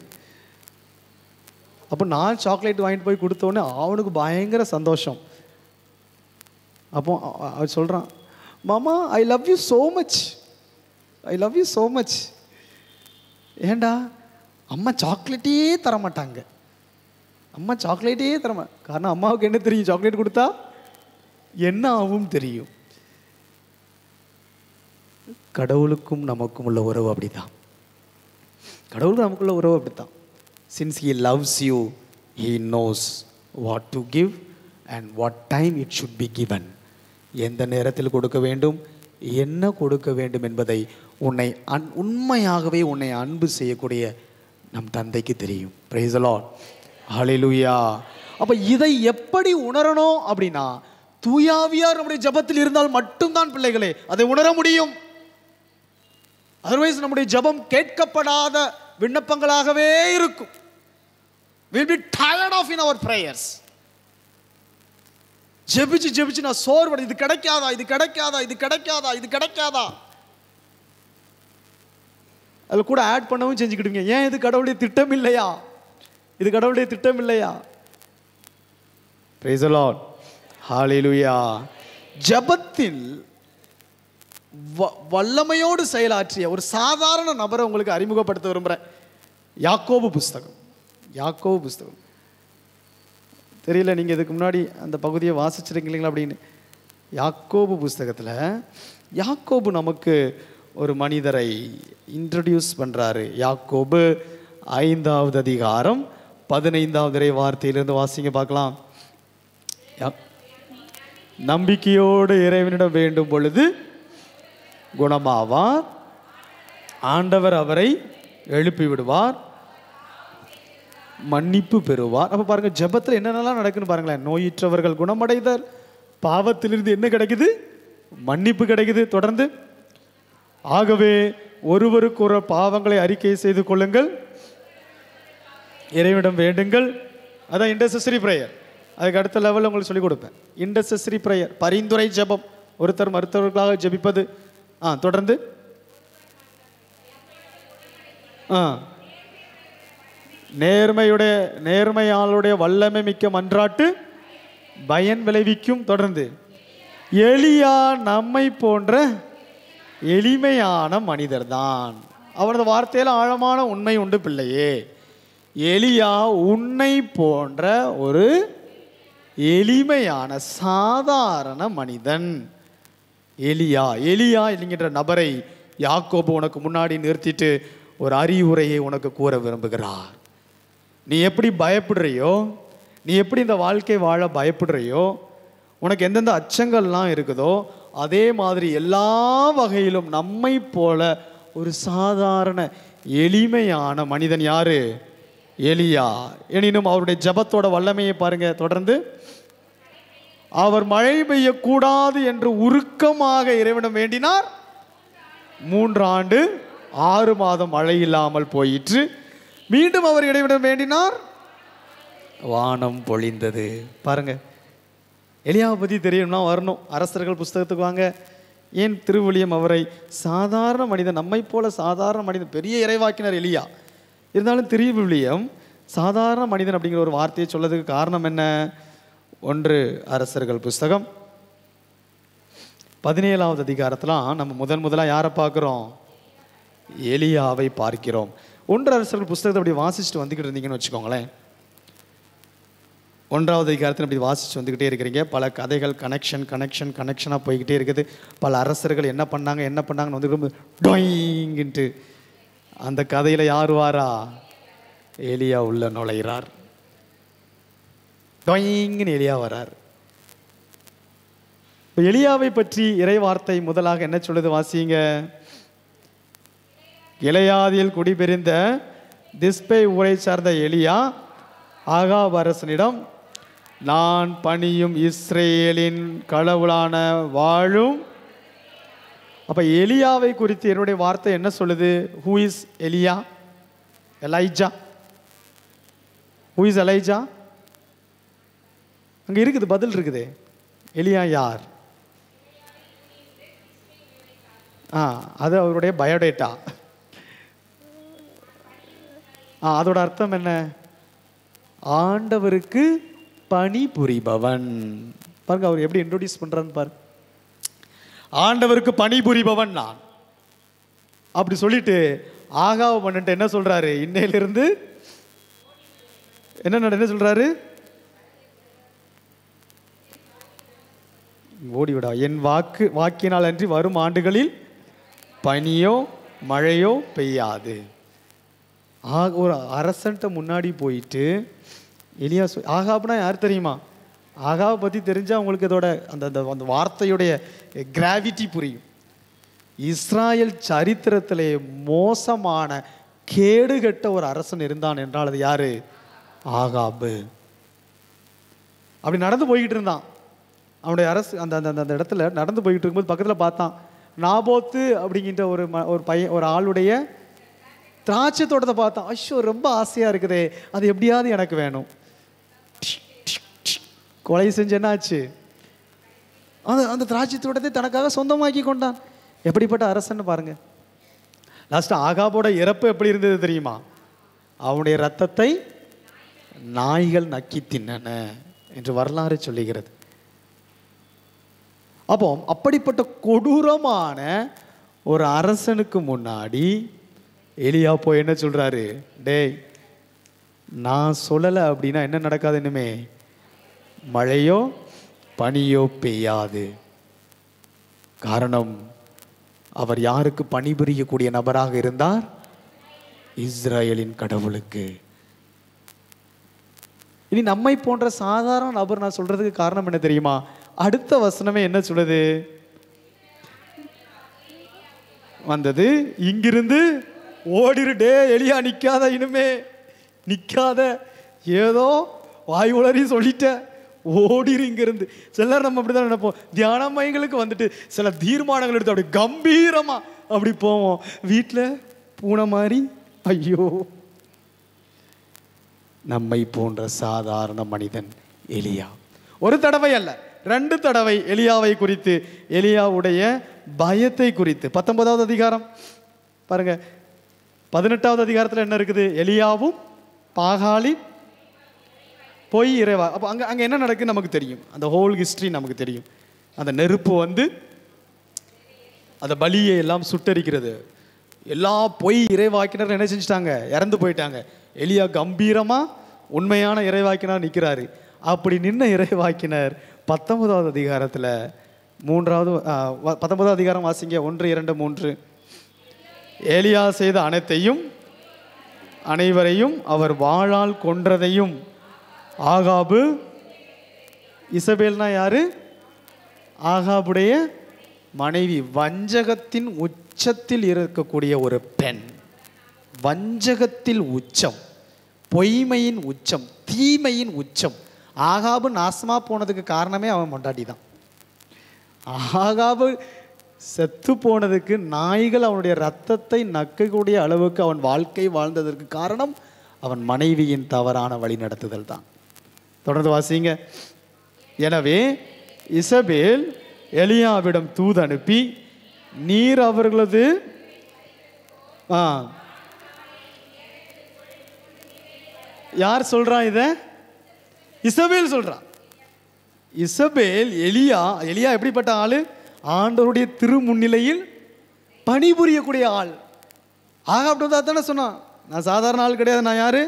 அப்போ நான் சாக்லேட் வாங்கிட்டு போய் கொடுத்தோன்னே அவனுக்கு பயங்கர சந்தோஷம். அப்போ அவன் சொல்கிறான், மாமா I love you so much, I love you so much. ஏண்டா அம்மா சாக்லேட்டே தரமாட்டாங்க, அம்மா சாக்லேட்டே தரமா. காரணம் அம்மாவுக்கு என்ன தெரியும், சாக்லேட் கொடுத்தா என்ன ஆகும் தெரியும். கடவுளுக்கும் நமக்கும் உள்ள உறவு அப்படித்தான். கடவுளுக்கு நமக்குள்ள உறவு அப்படித்தான். Since he loves you, he knows what to give and what time it should be given. எந்த நேரத்தில் கொடுக்க வேண்டும், என்ன கொடுக்க வேண்டும் என்பதை உன்னை அன் உண்மையாகவே உன்னை அன்பு செய்யக்கூடிய நம் தந்தைக்கு தெரியும். Praise the Lord. ஹல்லேலூயா. அப்போ இதை எப்படி உணரணும் அப்படின்னா, தூயாவியார் நம்முடைய ஜபத்தில் இருந்தால் மட்டும்தான் பிள்ளைகளே அதை உணர முடியும். அதர்வைஸ் நம்முடைய ஜபம் கேட்கப்படாத விண்ணப்பங்களாகவே இருக்கும். We'll be tired of in our prayers. ஜெபிச்சு ஜெபிச்சு நான் சோர்வடை, இது கிடைக்காதா, இது கிடைக்காதா, இது கிடைக்காதா, இது கிடைக்காதா. அதில் கூட ஆட் பண்ணவும் செஞ்சுக்கிடுவீங்க. ஏன் இது கடவுளுடைய திட்டம் இல்லையா, இது கடவுளுடைய திட்டம் இல்லையா? Praise the Lord. ஹல்லேலூயா. ஜபத்தில் வல்லமையோடு செயலாற்றிய ஒரு சாதாரண நபரை உங்களுக்கு அறிமுகப்படுத்த விரும்புகிறேன். யாக்கோபு புஸ்தகம், யாக்கோபு புஸ்தகம் தெரியல நீங்கள் இதுக்கு முன்னாடி அந்த பகுதியை வாசிச்சிருக்கீங்களா அப்படின்னு. யாக்கோபு புஸ்தகத்தில் யாக்கோபு நமக்கு ஒரு மனிதரை இன்ட்ரடியூஸ் பண்ணுறாரு. யாக்கோபு ஐந்தாவது அதிகாரம் பதினைந்தாவது வார்த்தையிலிருந்து வாசிங்க பார்க்கலாம். நம்பிக்கையோடு இறைவனிடம் வேண்டும் பொழுது குணமாவார், ஆண்டவர் அவரை எழுப்பி விடுவார். மன்னிப்பு பெறுவார். அப்போ பாருங்க, ஜெபத்தில் என்னென்னலாம் நடக்குன்னு பாருங்களேன். நோயுற்றவர்கள் குணமடைதல், பாவத்திலிருந்து என்ன கிடைக்குது? மன்னிப்பு கிடைக்குது. தொடர்ந்து, ஆகவே ஒருவருக்கு ஒரு பாவங்களை அறிக்கை செய்து கொள்ளுங்கள், இறைவனிடம் வேண்டுங்கள். அதான் இன்டர்செசரி பிரேயர். அதுக்கு அடுத்த லெவலில் உங்களுக்கு சொல்லிக் கொடுப்பேன். இன்டர்செசரி பிரேயர், பரிந்துரை ஜெபம், ஒருத்தர் மருத்துவர்களாக ஜெபிப்பது. ஆ தொடர்ந்து, ஆ நேர்மையுடைய நேர்மையாளுடைய வல்லமை மிக்க மன்றாட்டு பயன் விளைவிக்கும். தொடர்ந்து, எலியா நம்மை போன்ற எளிமையான மனிதர் தான். அவரது வார்த்தையில் ஆழமான உண்மை உண்டு பிள்ளையே. எலியா உன்னை போன்ற ஒரு எளிமையான சாதாரண மனிதன். எலியா எலியா என்கின்ற நபரை யாக்கோபு உனக்கு முன்னாடி நிறுத்திட்டு ஒரு அறிவுரையை உனக்கு கூற விரும்புகிறார். நீ எப்படி பயப்படுறியோ, நீ எப்படி இந்த வாழ்க்கை வாழ பயப்படுறியோ, உனக்கு எந்தெந்த அச்சங்கள்லாம் இருக்குதோ, அதே மாதிரி எல்லா வகையிலும் நம்மை போல ஒரு சாதாரண எளிமையான மனிதன் யாரு? எலியா. எனினும் அவருடைய ஜெபத்தோட வல்லமையை பாருங்க. தொடர்ந்து, அவர் மழை பெய்யக்கூடாது என்று உருக்கமாக இறைவனிடம் வேண்டினார். மூன்று ஆண்டு ஆறு மாதம் மழை இல்லாமல் போயிற்று. மீண்டும் அவர் இறைவனிடம் வேண்டினார், வானம் பொழிந்தது. பாருங்க, எலியாவை பற்றி தெரியணும்னா வரணும், அரசர்கள் புஸ்தகத்துக்கு வாங்க. ஏன் திருவிழியம் அவரை சாதாரண மனிதன், நம்மை போல சாதாரண மனிதன், பெரிய இறைவாக்கினர் எலியா. இருந்தாலும் திருவிழியம் சாதாரண மனிதன் அப்படிங்கிற ஒரு வார்த்தையை சொல்லதுக்கு காரணம் என்ன? ஒன்று அரசர்கள் புஸ்தகம் பதினேழாவது அதிகாரத்தில் நம்ம முதன் முதலாக யாரை பார்க்குறோம்? எலியாவை பார்க்கிறோம். ஒன்று அரசர்கள் புஸ்தகத்தை அப்படி வாசிச்சுட்டு வந்துக்கிட்டு இருந்தீங்கன்னு வச்சுக்கோங்களேன். ஒன்றாவது அதிகாரத்தில் அப்படி வாசிச்சு வந்துக்கிட்டே இருக்கிறீங்க. பல கதைகள் கனெக்ஷன் கனெக்ஷன் கனெக்ஷனாக போய்கிட்டே இருக்குது. பல அரசர்கள் என்ன பண்ணாங்க என்ன பண்ணாங்கன்னு வந்து டொயிங்கின்ட்டு அந்த கதையில் யார் வாரா? எலியா உள்ள நுழைகிறார். டொயிங்னு எலியா வரார். இப்போ எலியாவை பற்றி இறை வார்த்தை முதலாக என்ன சொல்லுது? வாசிங்க. கிளையாதில் குடிபெறிந்த திஸ்பே ஊரை சார்ந்த எலியா ஆகாப் அரசனிடம், நான் பணியும் இஸ்ரேலின் கடவுளான வாழும். அப்ப எலியாவை குறித்து என்னுடைய வார்த்தை என்ன சொல்லுது? ஹூ இஸ் எலியா? எலைஜா. Who is Elijah? அங்க இருக்குது, பதில் இருக்குது. எலியா யார்? ஆ அது அவருடைய பயோடேட்டா. ஆ அதோட அர்த்தம் என்ன? ஆண்டவருக்கு பணி புரிபவன். பாருங்க அவர் எப்படி இன்ட்ரோடியூஸ் பண்றான்னு பாரு. ஆண்டவருக்கு பணி புரிபவன் நான் அப்படி சொல்லிட்டு ஆகாவ பண்ணிட்டு என்ன சொல்றாரு? இன்னையிலிருந்து என்ன நட என்ன சொல்றாரு? ஓடிவிடா, என் வாக்கு வாக்கினால் அன்றி வரும் ஆண்டுகளில் பனியோ மழையோ பெய்யாது. ஒரு அரசன்ட்ட முன்னாடி போயிட்டு எலியா ஆகாப்னா யார் தெரியுமா? ஆகாவை பற்றி தெரிஞ்சால் உங்களுக்கு இதோட அந்த அந்த வார்த்தையுடைய கிராவிட்டி புரியும். இஸ்ராயல் சரித்திரத்திலே மோசமான கேடுகட்ட ஒரு அரசன் இருந்தான் என்றால் அது யாரு? ஆகாபு. அப்படி நடந்து போய்கிட்டு இருந்தான். அவனுடைய அரசு அந்த அந்த அந்த இடத்துல நடந்து போய்கிட்டு இருக்கும்போது பக்கத்தில் பார்த்தான், நாபோத்து அப்படிங்கிற ஒரு ஒரு பையன் ஒரு ஆளுடைய திராட்சை தோட்டத்தை பார்த்தான். ஐயோ ரொம்ப ஆசையாக இருக்குதே, அது எப்படியாவது எனக்கு வேணும். கொலை செஞ்சு என்னாச்சு? அந்த அந்த திராட்சை தோட்டத்தை தனக்காக சொந்தமாக்கி கொண்டான். எப்படிப்பட்ட அரசன்னு பாருங்க. லாஸ்ட் ஆகாபோட இறப்பு எப்படி இருந்தது தெரியுமா? அவனுடைய ரத்தத்தை நாய்கள் நக்கி தின்னன என்று வரலாறு சொல்லுகிறது. அப்போ அப்படிப்பட்ட கொடூரமான ஒரு அரசனுக்கு முன்னாடி எலியா போய் என்ன சொல்றாரு? டேய், நான் சொல்லலை அப்படின்னா என்ன நடக்காது? இனிமே மழையோ பனியோ பெய்யாது. காரணம், அவர் யாருக்கு பணிபுரியக்கூடிய நபராக இருந்தார்? இஸ்ரேலின் கடவுளுக்கு. இனி நம்மை போன்ற சாதாரண நபர் நான் சொல்றதுக்கு காரணம் என்ன தெரியுமா? அடுத்த வசனமே என்ன சொல்லுது? வந்தது இங்கிருந்து ஓடிரு. டே எலியா நிக்காத, இனிமே நிற்காத, ஏதோ வாய் உளறி சொல்லிட்ட, ஓடிரு இங்கிருந்து. சிலர் நம்ம அப்படி தான் நினைப்போம். தியான மையங்களுக்கு வந்துட்டு சில தீர்மானங்கள் எடுத்து அப்படி கம்பீரமா அப்படி போவோம். வீட்டில் பூனை மாதிரி. ஐயோ, நம்மை போன்ற சாதாரண மனிதன் எலியா. ஒரு தடவை அல்ல, ரெண்டு தடவை எலியாவை குறித்து, எலியாவுடைய பயத்தை குறித்து. பத்தொன்பதாவது அதிகாரம் பாருங்க. பதினெட்டாவது அதிகாரத்தில் என்ன இருக்குது? எலியாவும் பாகாலி பொய் இறைவா. அப்போ அங்கே அங்கே என்ன நடக்குன்னு நமக்கு தெரியும். அந்த ஹோல் ஹிஸ்ட்ரி நமக்கு தெரியும். அந்த நெருப்பு வந்து அந்த பலியை எல்லாம் சுட்டரிக்கிறது. எல்லா பொய் இறைவாக்கினர் என்ன செஞ்சிட்டாங்க? இறந்து போயிட்டாங்க. எலியா கம்பீரமாக உண்மையான இறைவாக்கினர் நிற்கிறாரு. அப்படி நின்ன இறைவாக்கினர் பத்தொன்பதாவது அதிகாரத்தில் மூன்றாவது பத்தொன்பதாவது அதிகாரம் வாசிங்க. ஒன்று இரண்டு மூன்று. எலியா செய்த அனைத்தையும் அனைவரையும் அவர் வாளால் கொன்றதையும் ஆகாபு, இசபேல்னா யாரு? ஆகாபுடைய மனைவி. வஞ்சகத்தின் உச்சத்தில் இருக்கக்கூடிய ஒரு பெண். வஞ்சகத்தில் உச்சம், பொய்மையின் உச்சம், தீமையின் உச்சம். ஆகாபு நாசமா போனதுக்கு காரணமே அவன் பொண்டாட்டி தான். ஆகாபு செத்து போனதுக்கு, நாய்கள் அவனுடைய ரத்தத்தை நக்கக்கூடிய அளவுக்கு அவன் வாழ்க்கை வாழ்ந்ததற்கு காரணம் அவன் மனைவியின் தவறான வழி நடத்துதல் தான். தொடர்ந்து வாசிங்க. எனவே இசபேல் எலியாவிடம் தூது அனுப்பி, நீர் அவர்களது ஆ யார் சொல்றா? இத இசபேல் சொல்றா. இசபேல் எலியா எலியா எப்படிப்பட்ட ஆளு? ஆண்டவருடைய திரு முன்னிலையில் பணிபுரியக்கூடிய ஆள். ஆக அப்படி தானே சொன்னான், நான் சாதாரண ஆள் கிடையாது, நான் யாரு?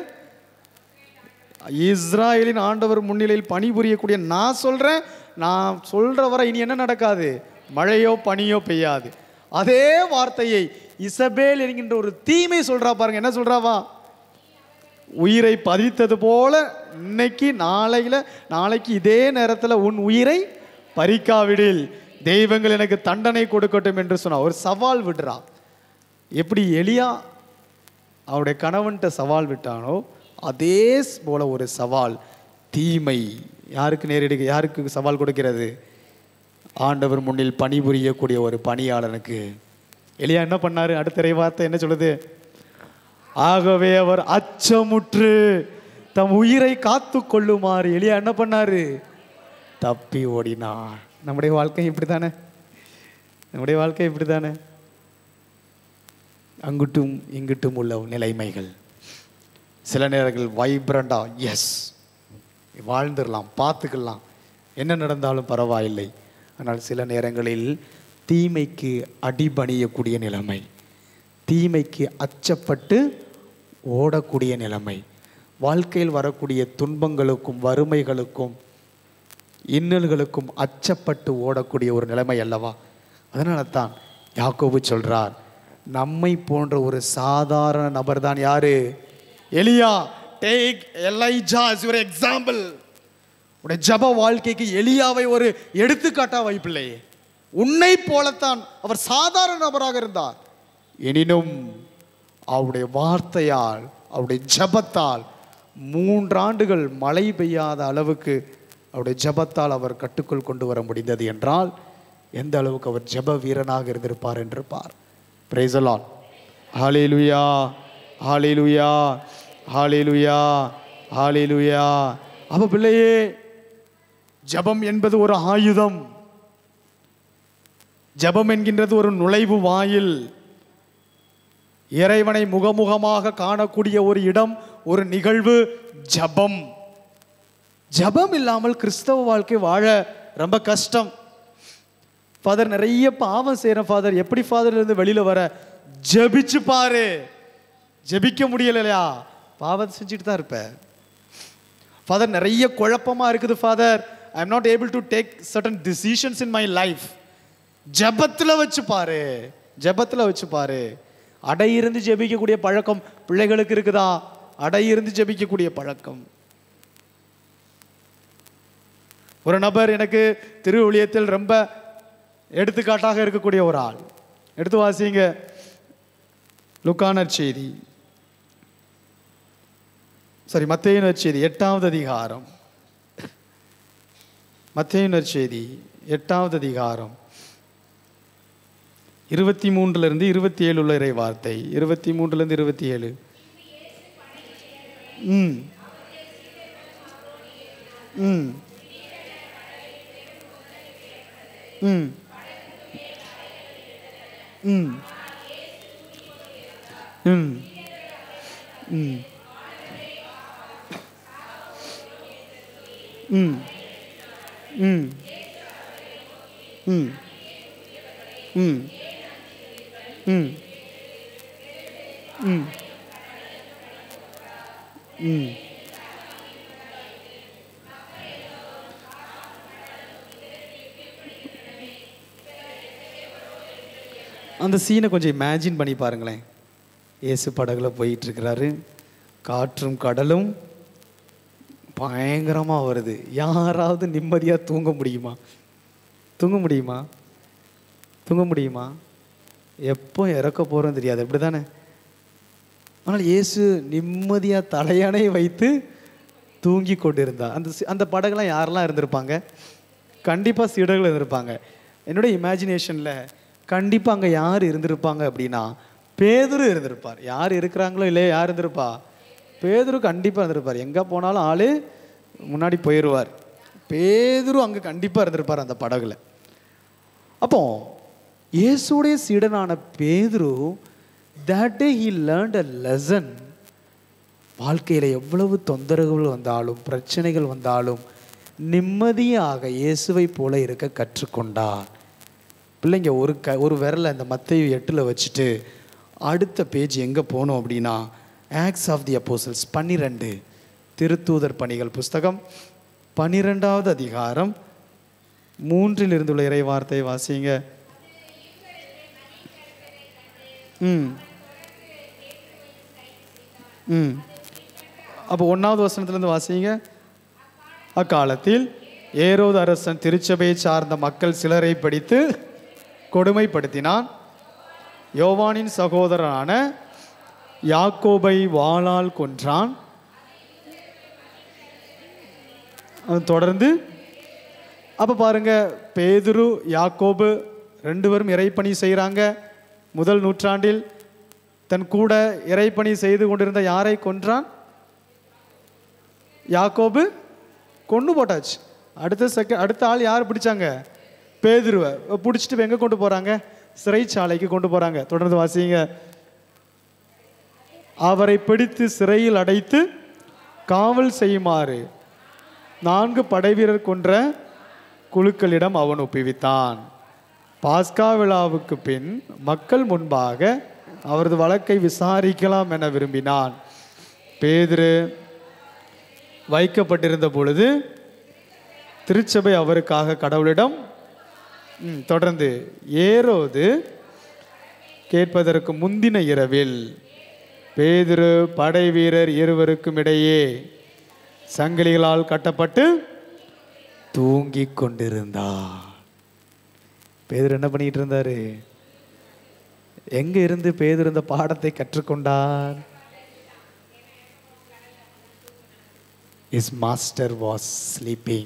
இஸ்ராயலின் ஆண்டவர் முன்னிலையில் பணிபுரியக்கூடிய நான் சொல்றேன். நான் சொல்ற வரை இனி என்ன நடக்காது? மழையோ பனியோ பெய்யாது. அதே வார்த்தையை இசபேல் என்கின்ற ஒரு தீமை சொல்றா பாருங்க. என்ன சொல்றாவா? உயிரை பதித்தது போல இன்னைக்கு நாளையில நாளைக்கு இதே நேரத்தில் உன் உயிரை பறிக்காவிடில் தெய்வங்கள் எனக்கு தண்டனை கொடுக்கட்டும் என்று சொன்னா. ஒரு சவால் விடுறா. எப்படி எலியா அவருடைய கணவன்கிட்ட சவால் விட்டானோ அதே போல ஒரு சவால், தீமை யாருக்கு நேரிடு யாருக்கு சவால் கொடுக்கிறது? ஆண்டவர் முன்னில் பணிபுரியக்கூடிய ஒரு பணியாளனுக்கு. எலியா என்ன பண்ணாரு? அடுத்த வார்த்தை என்ன சொல்லுது? ஆகவே அவர் அச்சமுற்று தம் உயிரை காத்து கொள்ளுமாறு எலியா என்ன பண்ணாரு? தப்பி ஓடினார். நம்முடைய வாழ்க்கை இப்படி தானே? நம்முடைய வாழ்க்கை இப்படி தானே? அங்குட்டும் இங்குட்டும் உள்ள நிலைமைகள். சில நேரங்கள் வைப்ரண்டா எஸ் வாழ்ந்துடலாம், பார்த்துக்கலாம், என்ன நடந்தாலும் பரவாயில்லை. ஆனால் சில நேரங்களில் தீமைக்கு அடிபணியக்கூடிய நிலைமை, தீமைக்கு அச்சப்பட்டு ஓடக்கூடிய நிலைமை, வாழ்க்கையில் வரக்கூடிய துன்பங்களுக்கும் வறுமைகளுக்கும் இன்னல்களுக்கும் அச்சப்பட்டு ஓடக்கூடிய ஒரு நிலைமை அல்லவா? அதனால தான் யாக்கோபு சொல்றார், நம்மை போன்ற ஒரு சாதாரண நபர் தான் யாரு? எலியா. Take Elijah as your example. உடைய ஜப வாழ்க்கைக்கு எலியாவை ஒரு எடுத்துக்காட்டா வைப்பில்லையே. உன்னை போலத்தான் அவர் சாதாரண நபராக இருந்தார். எனினும் அவருடைய வார்த்தையால், அவருடைய ஜபத்தால் மூன்றாண்டுகள் மழை பெய்யாத அளவுக்கு அவருடைய ஜபத்தால் அவர் கட்டுக்குள் கொண்டு வர முடிந்தது என்றால் எந்த அளவுக்கு அவர் ஜப வீரனாக இருந்திருப்பார் என்றிருப்பார். Price the Lord. Hallelujah, hallelujah, hallelujah, ஹல்லேலூயா. அப்ப பிள்ளையே, ஜபம் என்பது ஒரு ஆயுதம். ஜபம் என்கின்றது ஒரு நுழைவு வாயில். இறைவனை முகமுகமாக காணக்கூடிய ஒரு இடம், ஒரு நிகழ்வு ஜபம். ஜபம் இல்லாமல் கிறிஸ்தவ வாழ்க்கை வாழ ரொம்ப கஷ்டம். ஃபாதர் நிறைய பாவம் செய்யறேன் ஃபாதர், எப்படி ஃபாதர் இருந்து வெளியில வர? ஜபிச்சு பாரு. ஜபிக்க முடியலையா? பாவத்தை செஞ்சுட்டு தான் இருப்ப. ஃபாதர் நிறைய குழப்பமா இருக்குது father, I am not able to take certain decisions in my life. ஜபத்துல வச்சு பாரு, ஜபத்துல வச்சு பாரு. அடை இருந்து ஜெபிக்கக்கூடிய பழக்கம் பிள்ளைகளுக்கு இருக்குதா? அடை இருந்து ஜெபிக்கக்கூடிய பழக்கம். ஒரு நபர் எனக்கு திரு ஊழியத்தில் ரொம்ப எடுத்துக்காட்டாக இருக்கக்கூடிய ஒரு ஆள். எடுத்து வாசிங்க லூக்கா நற்செய்தி சாரி மத்தேயு நற்செய்தி எட்டாவது அதிகாரம், மத்தேயு நற்செய்தி எட்டாவது அதிகாரம் இருபத்தி மூன்றுல இருந்து இருபத்தி ஏழு உள்ள இறை வார்த்தை. இருபத்தி மூன்றுல இருந்து இருபத்தி ஏழு. ம் ம் ம் ம் ம் ம் ம் ம் ம் ம் ம் ம் ம் அந்த சீனை கொஞ்சம் இமேஜின் பண்ணி பாருங்களேன். இயேசு படகுல போயிட்டுருக்கிறாரு, காற்றும் கடலும் பயங்கரமாக வருது. யாராவது நிம்மதியாக தூங்க முடியுமா? தூங்க முடியுமா? தூங்க முடியுமா? எப்போ இறக்க போகிறோம் தெரியாது, அப்படி தானே? ஆனால் இயேசு நிம்மதியாக தலையணை வைத்து தூங்கி கொண்டு இருந்தா. அந்த அந்த படகுலாம் யாரெல்லாம் இருந்திருப்பாங்க? கண்டிப்பாக சீடர்கள் இருந்திருப்பாங்க. என்னுடைய இமேஜினேஷனில் கண்டிப்பாக அங்கே யார் இருந்திருப்பாங்க அப்படின்னா பேதுரு இருந்திருப்பார். யார் இருக்கிறாங்களோ இல்லையா, யார் இருந்திருப்பா? பேதுரு கண்டிப்பாக இருந்திருப்பார். எங்கே போனாலும் ஆள் முன்னாடி போயிடுவார். பேதுரு அங்கே கண்டிப்பாக இருந்திருப்பார் அந்த படகுல. அப்போ இயேசுடைய சீடனான பேதுரு that day he learned a lesson. வாழ்க்கையில் எவ்வளவு தொந்தரவுகள் வந்தாலும் பிரச்சனைகள் வந்தாலும் நிம்மதியாக இயேசுவை போல இருக்க கற்றுக்கொண்டார். பிள்ளைங்க ஒரு க ஒரு விரலை இந்த மத்தேயு எட்டில் வச்சுட்டு அடுத்த பேஜ் எங்கே போகணும் அப்படின்னா ஆக்ட்ஸ் ஆஃப் தி அப்போஸ்டல்ஸ் பன்னிரெண்டு, திருத்தூதர் பணிகள் புஸ்தகம் பன்னிரெண்டாவது அதிகாரம் மூன்றில் இருந்துள்ள இறை வார்த்தையை வாசிங்க. ம் ம் அப்போ ஒன்றாவது வசனத்துலேருந்து வாசிங்க. அக்காலத்தில் ஏரோது அரசன் திருச்சபையை சார்ந்த மக்கள் சிலரை படித்து கொடுமைப்படுத்தினான். யோவானின் சகோதரனான யாக்கோபை வாளால் கொன்றான். தொடர்ந்து அப்போ பாருங்க, பேதுரு யாக்கோபு ரெண்டு பேரும் இறைப்பணி செய்கிறாங்க. முதல் நூற்றாண்டில் தன் கூட இறைப்பணி செய்து கொண்டிருந்த யாரை கொன்றான்? யாக்கோபு கொண்டு போட்டாச்சு. அடுத்த செகண்ட் அடுத்த ஆள் யார் பிடிச்சாங்க? பேதுருவை பிடிச்சிட்டு எங்கே கொண்டு போகிறாங்க? சிறைச்சாலைக்கு கொண்டு போகிறாங்க. தொடர்ந்து வாசிங்க. அவரை பிடித்து சிறையில் அடைத்து காவல் செய்யுமாறு நான்கு படை வீரர் கொன்ற குழுக்களிடம் அவன் ஒப்புவித்தான். பாஸ்கா விழாவுக்கு பின் மக்கள் முன்பாக அவரது வழக்கை விசாரிக்கலாம் என விரும்பினான். பேதுரு வைக்கப்பட்டிருந்த பொழுது திருச்சபை அவருக்காக கடவுளிடம் தொடர்ந்து ஏரோது கேட்பதற்கு முந்தின இரவில் பேதுரு படை வீரர் இருவருக்கும் இடையே சங்கிலிகளால் கட்டப்பட்டு தூங்கி கொண்டிருந்தார். பேதுரு என்ன பண்ணிட்டு இருந்தாரு? எங்க இருந்து பேதுரு இந்த பாடத்தை கற்றுக்கொண்டார்? His master was sleeping.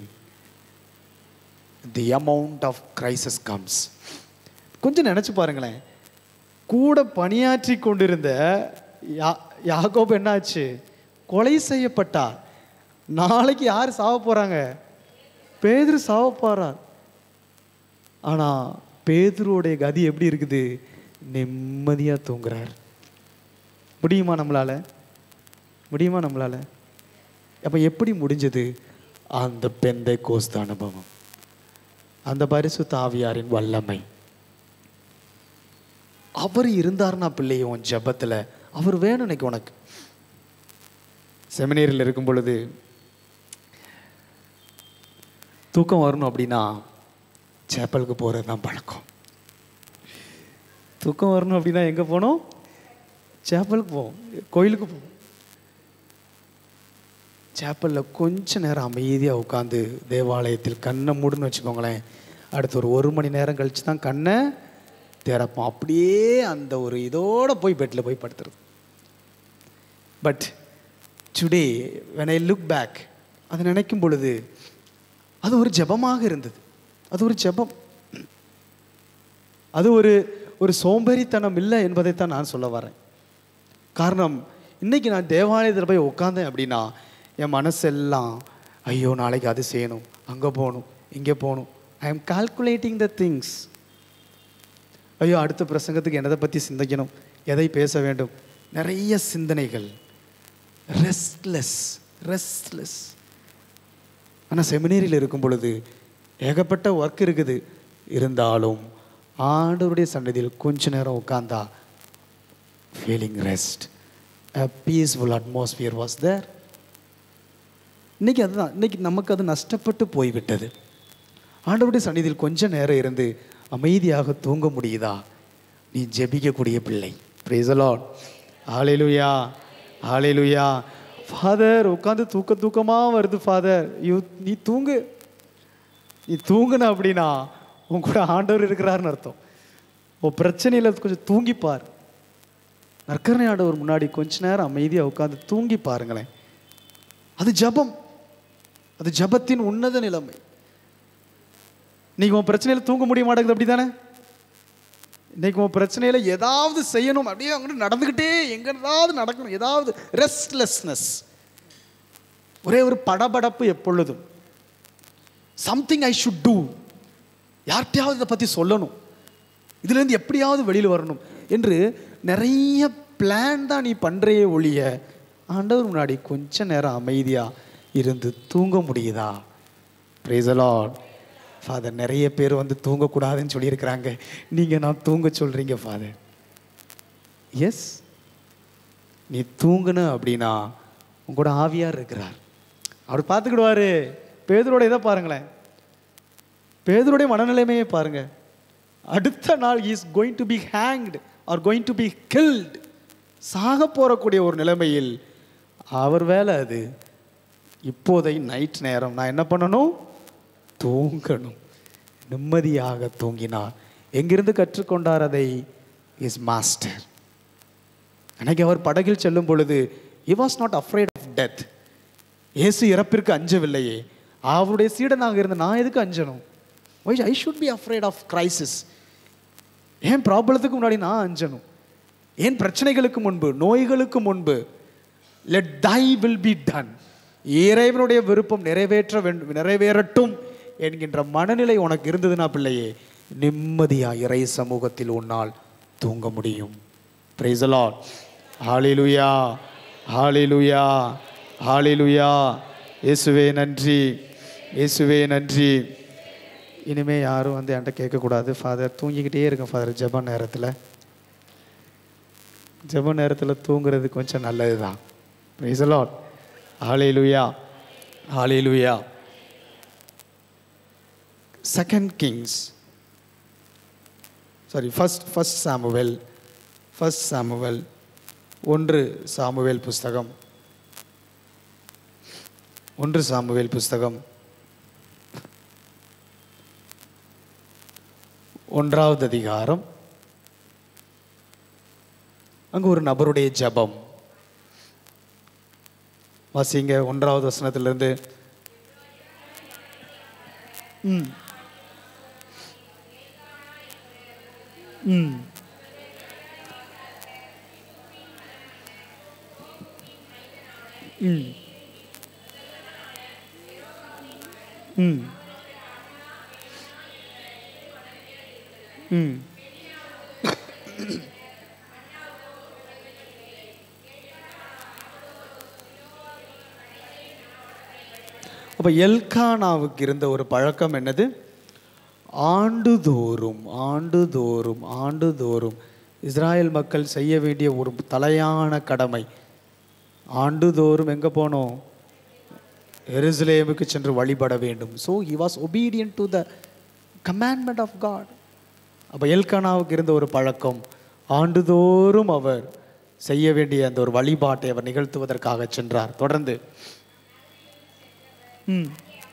The amount of crisis comes. கொஞ்சம் நினைச்சு பாருங்களேன், கூட பணியாற்றி கொண்டிருந்த யா யாக்கோபு என்னாச்சு? கொலை செய்யப்பட்டார். நாளைக்கு யார் சாவ போறாங்க? பேதுரு சாவ போறார். ஆனா பேதுருடைய கதி எப்படி இருக்குது? நிம்மதியா தூங்குறார். முடியுமா நம்மளால? முடியுமா நம்மளால? அப்ப எப்படி முடிஞ்சது? அந்த பெந்தைக்கோஸ்து அனுபவம், அந்த பரிசுத்த ஆவியாரின் வல்லமை. அவர் இருந்தார்னா பிள்ளையும் ஜபத்தில் அவர் வேணும். இன்னைக்கு உனக்கு செமினேரியில் இருக்கும் பொழுது தூக்கம் வரணும் அப்படின்னா சேப்பலுக்கு போகிறது தான் பழக்கம். தூக்கம் வரணும் அப்படின்னா எங்கே போகணும்? சேப்பலுக்கு போவோம், கோயிலுக்கு போவோம். சேப்பலில் கொஞ்ச நேரம் அமைதியாக உட்காந்து தேவாலயத்தில் கண்ணை மூடுன்னு வச்சுக்கோங்களேன், அடுத்து ஒரு ஒரு மணி நேரம் கழித்து தான் கண்ணை திறப்போம். அப்படியே அந்த ஒரு இதோடு போய் பெட்டில் போய் படுத்துறது. But today when I look back, அதை நினைக்கும் பொழுது அது ஒரு ஜெபமாக இருந்தது. அது ஒரு ஜெபம். அது ஒரு ஒரு சோம்பேறித்தனம் இல்லை என்பதைத்தான் நான் சொல்ல வரேன். காரணம், இன்னைக்கு நான் தேவாலயத்தில் போய் உட்காந்தேன் அப்படின்னா என் மனசெல்லாம் ஐயோ நாளைக்கு அது செய்யணும், அங்கே போகணும், இங்கே போகணும். I am calculating the things. ஐயோ அடுத்த பிரசங்கத்துக்கு என்னதை பற்றி சிந்திக்கணும், எதை பேச வேண்டும், நிறைய சிந்தனைகள். ரெஸ்ட்லெஸ் ரெஸ்ட்லெஸ் ஆனால் செமினேரியில் இருக்கும் பொழுது ஏகப்பட்ட ஒர்க் இருக்குது. இருந்தாலும் ஆண்டவருடைய சன்னதியில் கொஞ்ச நேரம் உட்கார்ந்தா feeling rest, a peaceful atmosphere was there. இன்னைக்கு அதுதான், இன்னைக்கு நமக்கு அது நஷ்டப்பட்டு போய்விட்டது. ஆண்டவருடைய சன்னதியில் கொஞ்ச நேரம் இருந்து அமைதியாக தூங்க முடியுதா? நீ ஜெபிக்கக்கூடிய பிள்ளை. praise the Lord. Hallelujah hallelujah. Father உட்காந்து தூக்க தூக்கமாக வருது ஃபாதர். யூ நீ தூங்கு. நீ தூங்குன அப்படின்னா உன் கூட ஆண்டவர் இருக்கிறாருன்னு அர்த்தம். உன் பிரச்சனையில் கொஞ்சம் தூங்கிப்பார். நற்கருணை ஆண்டவர் முன்னாடி கொஞ்ச நேரம் அமைதியாக உட்காந்து தூங்கி பாருங்களேன். அது ஜபம். அது ஜபத்தின் உன்னத நிலைமை. இன்னைக்கு உன் பிரச்சனையில் தூங்க முடிய மாட்டேங்குது, அப்படி தானே? இன்னைக்கு உன் பிரச்சனையில் ஏதாவது செய்யணும், அப்படியே அங்கிட்டு நடந்துக்கிட்டே எங்கேயாவது நடக்கணும், ஏதாவது ரெஸ்ட்லெஸ்னஸ், ஒரே ஒரு படபடப்பு எப்பொழுதும். சம்திங் ஐ ஷுட் டூ, யார்கிட்டையாவது இதை பற்றி சொல்லணும், இதுலேருந்து எப்படியாவது வெளியில் வரணும் என்று நிறைய பிளான் தான் நீ பண்ணுறையே ஒழிய ஆண்டவர் முன்னாடி கொஞ்ச நேரம் அமைதியாக இருந்து தூங்க முடியுதா? praise the Lord. ஃபாதர் நிறைய பேர் வந்து தூங்கக்கூடாதுன்னு சொல்லியிருக்கிறாங்க, நீங்கள் நான் தூங்க சொல்கிறீங்க ஃபாதர். எஸ், நீ தூங்குன அப்படின்னா உங்களோட ஆவியார் இருக்கிறார், அவர் பார்த்துக்கிடுவார். பேதுரோட இதை பாருங்களேன், பேதுருடைய மனநிலைமையை பாருங்க. அடுத்த நாள் is going to be hanged or going to be killed, சாக போறக்கூடிய ஒரு நிலைமையில் அவர் வேலை அது. இப்போதை நைட் நேரம் நான் என்ன பண்ணணும்? தூங்கணும். நிம்மதியாக தூங்கினார். எங்கிருந்து கற்றுக்கொண்டார் அதை? Is master. அன்னைக்கு அவர் படகில் செல்லும் பொழுது he was not afraid of death. இயேசு இறப்பிற்கு அஞ்சவில்லையே. அவருடைய சீடனாக இருந்த நான் எதுக்கு அஞ்சணும்? why I should be afraid of crisis? ஏன் ப்ராப்ளத்துக்கு முன்னாடி நான் அஞ்சணும்? ஏன் பிரச்சனைகளுக்கு முன்பு, நோய்களுக்கு முன்பு? let thy will be done, இறைவனுடைய விருப்பம் நிறைவேற்ற வேண்டும், நிறைவேறட்டும் என்கின்ற மனநிலை உனக்கு இருந்ததுன்னா பிள்ளையே, நிம்மதியா இறை சமூகத்தில் உன்னால் தூங்க முடியும். praise the Lord. Hallelujah hallelujah ஹல்லேலூயா. இயேசுவே நன்றி, இயேசுவே நன்றி. இனிமே யாரும் வந்து என்கிட்ட கேட்கக்கூடாது, ஃபாதர் தூங்கிக்கிட்டே இருக்கேன் ஃபாதர் ஜெப நேரத்தில். ஜெப நேரத்தில் தூங்குறது கொஞ்சம் நல்லது தான். praise the Lord. Hallelujah hallelujah. Second Kings sorry first first Samuel first Samuel ஒன்று சாமுவேல் புஸ்தகம் ஒன்று சாமுவேல் புஸ்தகம் ஒன்றாவது அதிகாரம். அங்கு ஒரு நபருடைய ஜெபம் வாசிங்க. ஒன்றாவது வசனத்திலிருந்து. ம் ம் ம் ம் ம் அப்போ எல்கானாவுக்கு இருந்த ஒரு பழக்கம் என்னது? ஆண்டுதோறும் ஆண்டுதோறும் ஆண்டுதோறும் இஸ்ராயல் மக்கள் செய்ய வேண்டிய ஒரு தலையான கடமை. ஆண்டுதோறும் எங்கே போனோம்? எருசலேமுக்கு சென்று வழிபட வேண்டும். So he was obedient to the commandment of God. அப்போ எல்கானாவுக்கு இருந்த ஒரு பழக்கம், ஆண்டுதோறும் அவர் செய்ய வேண்டிய அந்த ஒரு வழிபாட்டை அவர் நிகழ்த்துவதற்காக சென்றார். தொடர்ந்து ம்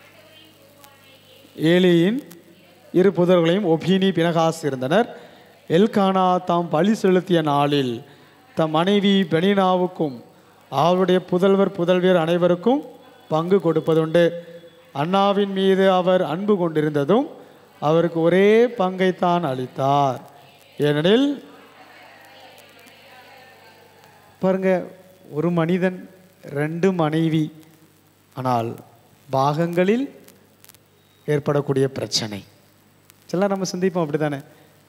ஏலியின் இரு புதர்களையும் ஒபினி பினகாஸ் இருந்தனர். எல்கானா தாம் பலி செலுத்திய நாளில் தம் மனைவி பெனினாவுக்கும் அவருடைய புதல்வர் புதல்வியர் அனைவருக்கும் பங்கு கொடுப்பதுண்டு. அன்னாவின் மீது அவர் அன்பு கொண்டிருந்ததும் அவருக்கு ஒரே பங்கைத்தான் அளித்தார். ஏனெனில் பாருங்க, ஒரு மனிதன் ரெண்டு மனைவி, ஆனால் பாகங்களில் ஏற்படக்கூடிய பிரச்சனை சில நம்ம சிந்திப்போம். அப்படி தானே?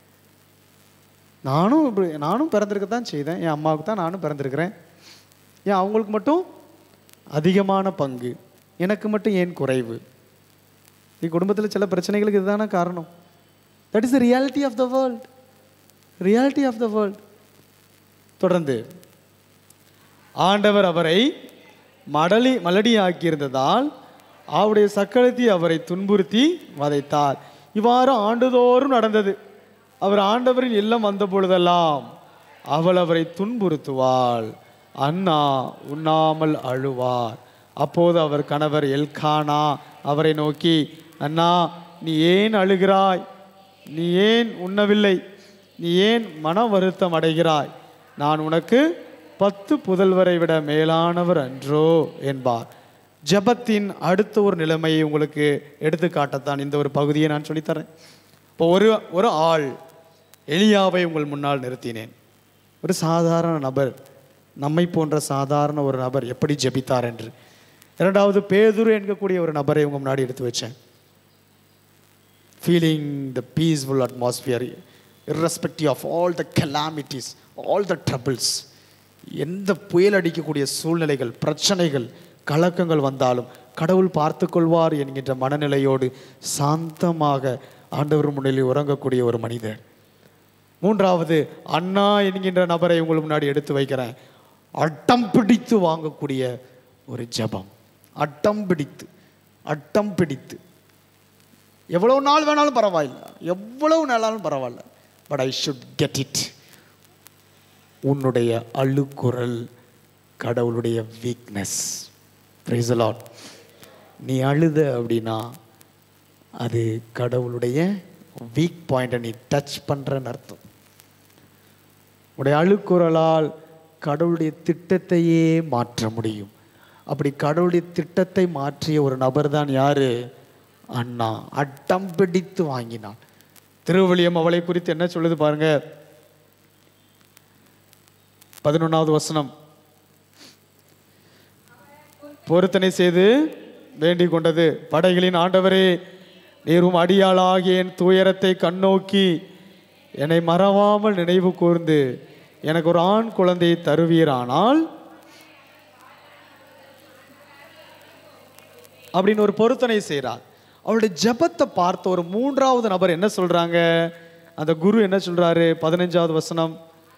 நானும் இப்படி நானும் பிறந்திருக்க தான் செய்தேன், என் அம்மாவுக்கு தான் நானும் பிறந்திருக்கிறேன், ஏன் அவங்களுக்கு மட்டும் அதிகமான பங்கு, எனக்கு மட்டும் ஏன் குறைவு? குடும்பத்தில் சில பிரச்சனைகளுக்கு இதுதான காரணம். That is the reality of the world. Reality of the world. தொடர்ந்து ஆண்டவர் அவரை மடலி மலடியாக்கியிருந்ததால் அவருடைய சக்களத்தி அவரை துன்புறுத்தி வதைத்தார். இவ்வாறு ஆண்டுதோறும் நடந்தது. அவர் ஆண்டவரின் இல்லம் வந்த பொழுதெல்லாம் அவள் அவரை துன்புறுத்துவாள். அன்னா உண்ணாமல் அழுவார். அப்போது அவர் கணவர் எல்கானா அவரை நோக்கி, அண்ணா, நீ ஏன் அழுகிறாய்? நீ ஏன் உண்ணவில்லை? நீ ஏன் மன வருத்தம் அடைகிறாய்? நான் உனக்கு பத்து புதல்வரை விட மேலானவர் அன்றோ என்பார். ஜெபத்தின் அடுத்த ஒரு நிலைமையை உங்களுக்கு எடுத்துக்காட்டத்தான் இந்த ஒரு பகுதியை நான் சொல்லித்தரேன். இப்போ ஒரு ஒரு ஆள் எலியாவை உங்கள் முன்னால் நிறுத்தினேன். ஒரு சாதாரண நபர், நம்மை போன்ற சாதாரண ஒரு நபர் எப்படி ஜெபித்தார் என்று. இரண்டாவது பேதுரு என்கக்கூடிய ஒரு நபரை உங்கள் முன்னாடி எடுத்து வச்சேன். Feeling the peaceful atmosphere irrespective of all the calamities, all the troubles. எந்த புயல் அடிக்கக்கூடிய சூழ்நிலைகள், பிரச்சனைகள், கலக்கங்கள் வந்தாலும் கடவுள் பார்த்து கொள்வார் என்கின்ற மனநிலையோடு சாந்தமாக ஆண்டவர் முன்னிலையில் உறங்கக்கூடிய ஒரு மனிதர். மூன்றாவது அண்ணா என்கின்ற நபரை உங்கள் முன்னாடி எடுத்து வைக்கிறேன். அட்டம் பிடித்து வாங்கக்கூடிய ஒரு ஜெபம். அட்டம் பிடித்து அட்டம் பிடித்து எவ்வளவு நாள் வேணாலும் பரவாயில்லை, எவ்வளவு நாளாலும் பரவாயில்ல, but I should get it. உன்னுடைய அழுக்குரல் கடவுளுடைய வீக்னஸ். Price the Lord. நீ அழுத அப்படின்னா அது கடவுளுடைய வீக் பாயிண்டை நீ டச் பண்ணுறன்னு அர்த்தம். உடைய அழுக்குரலால் கடவுளுடைய திட்டத்தையே மாற்ற முடியும். அப்படி கடவுளுடைய திட்டத்தை மாற்றிய ஒரு நபர் தான் யாரு? அண்ணா. அட்டம் பிடித்து வாங்கினான். திருவிழியம் அவளை குறித்து என்ன சொல்லுது பாருங்க. பதினொன்னாவது வசனம். பொருத்தனை செய்து வேண்டிக் கொண்டது, படைகளின் ஆண்டவரே, நீரும் அடியாளாகிய என் துயரத்தை கண்ணோக்கி என்னை மறவாமல் நினைவு கூர்ந்து எனக்கு ஒரு ஆண் குழந்தையை தருவீரானால் அப்படின்னு ஒரு பொருத்தனை செய்கிறார். அவருடைய ஜெபத்தை பார்த்த ஒரு மூன்றாவது நபர் என்ன சொல்றாங்க? அந்த குரு என்ன சொல்றாரு? பதினஞ்சாவது வசனம்.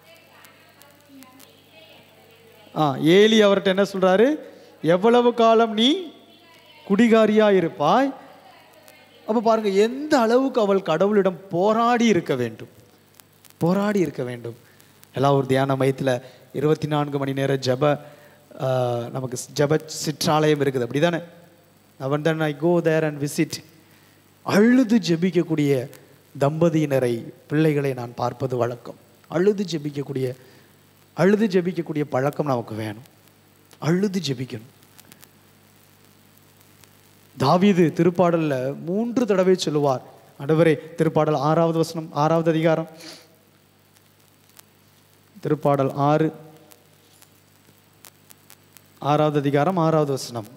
ஆ ஏலி அவர்கிட்ட என்ன சொல்றாரு? எவ்வளவு காலம் நீ குடிகாரியா இருப்பாய்? அப்ப பாருங்க, எந்த அளவுக்கு அவள் கடவுளிடம் போராடி இருக்க வேண்டும், போராடி இருக்க வேண்டும். எல்லாம் ஒரு தியான மையத்தில் இருபத்தி நான்கு மணி நேரம் ஜப நமக்கு ஜப சிற்றாலயம் இருக்குது, அப்படி தானே? அவன் தான் ஐ கோ தேர் அண்ட் விசிட். அழுது ஜெபிக்கக்கூடிய தம்பதியினரை, பிள்ளைகளை நான் பார்ப்பது வழக்கம். அழுது ஜெபிக்கக்கூடிய அழுது ஜெபிக்கக்கூடிய பழக்கம் நமக்கு வேணும். அழுது ஜெபிக்கணும். தாவீது திருப்பாடல்ல மூன்று தடவை சொல்லுவார், ஆண்டவரே, திருப்பாடல் ஆறாவது வசனம், ஆறாவது அதிகாரம், திருப்பாடல் ஆறு ஆறாவது அதிகாரம் ஆறாவது வசனம்.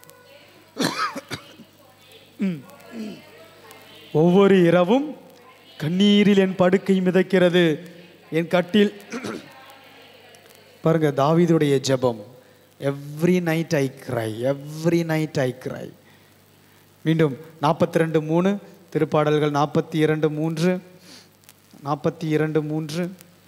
ஒவ்வொரு இரவும் கண்ணீரில் என் படுக்கை மிதக்கிறது, என் கட்டில். பாருங்க, தாவீதுடைய ஜெபம். Every night I cry, every night I cry. மீண்டும் நாற்பத்தி ரெண்டு மூணு, திருப்பாடல்கள் நாற்பத்தி இரண்டு மூன்று நாற்பத்தி இரண்டு மூன்று.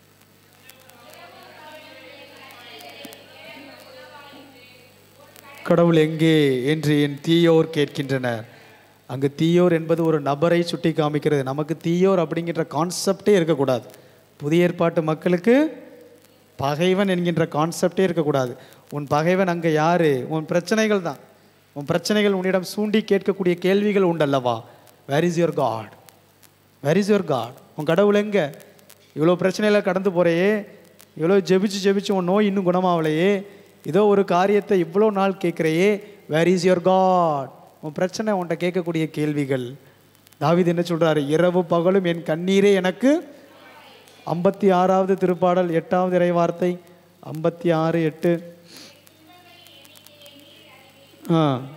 கடவுள் எங்கே என்று என் தீயோர் கேட்கின்றனர். அங்கு தீயோர் என்பது ஒரு நபரை சுட்டி காமிக்கிறது. நமக்கு தீயோர் அப்படிங்கிற கான்செப்டே இருக்கக்கூடாது. புதிய ஏற்பாட்டு மக்களுக்கு பகைவன் என்கின்ற கான்செப்டே இருக்கக்கூடாது. உன் பகைவன் அங்கே யாரு? உன் பிரச்சனைகள் தான். உன் பிரச்சனைகள் உன்னிடம் சூண்டி கேட்கக்கூடிய கேள்விகள் உண்டல்லவா? Where is your God? Where is your God? உன் கடவுள் எங்கே? இவ்வளோ பிரச்சனையில் கடந்து போகிறையே, இவ்வளோ ஜெபிச்சு ஜெபிச்சு உன் நோய் இன்னும் குணமாகலையே, இதோ ஒரு காரியத்தை இவ்வளோ நாள் கேட்குறையே, வேர் இஸ் யுவர் காட்? உன் பிரச்சனை, உன்ட்ட கேட்கக்கூடிய கேள்விகள். தாவீது என்ன சொல்றாரு? இரவு பகலும் என் கண்ணீரே எனக்கு. ஐம்பத்தி ஆறாவது திருப்பாடல் எட்டாவது இறை வார்த்தை, ஐம்பத்தி ஆறு எட்டு. ஆ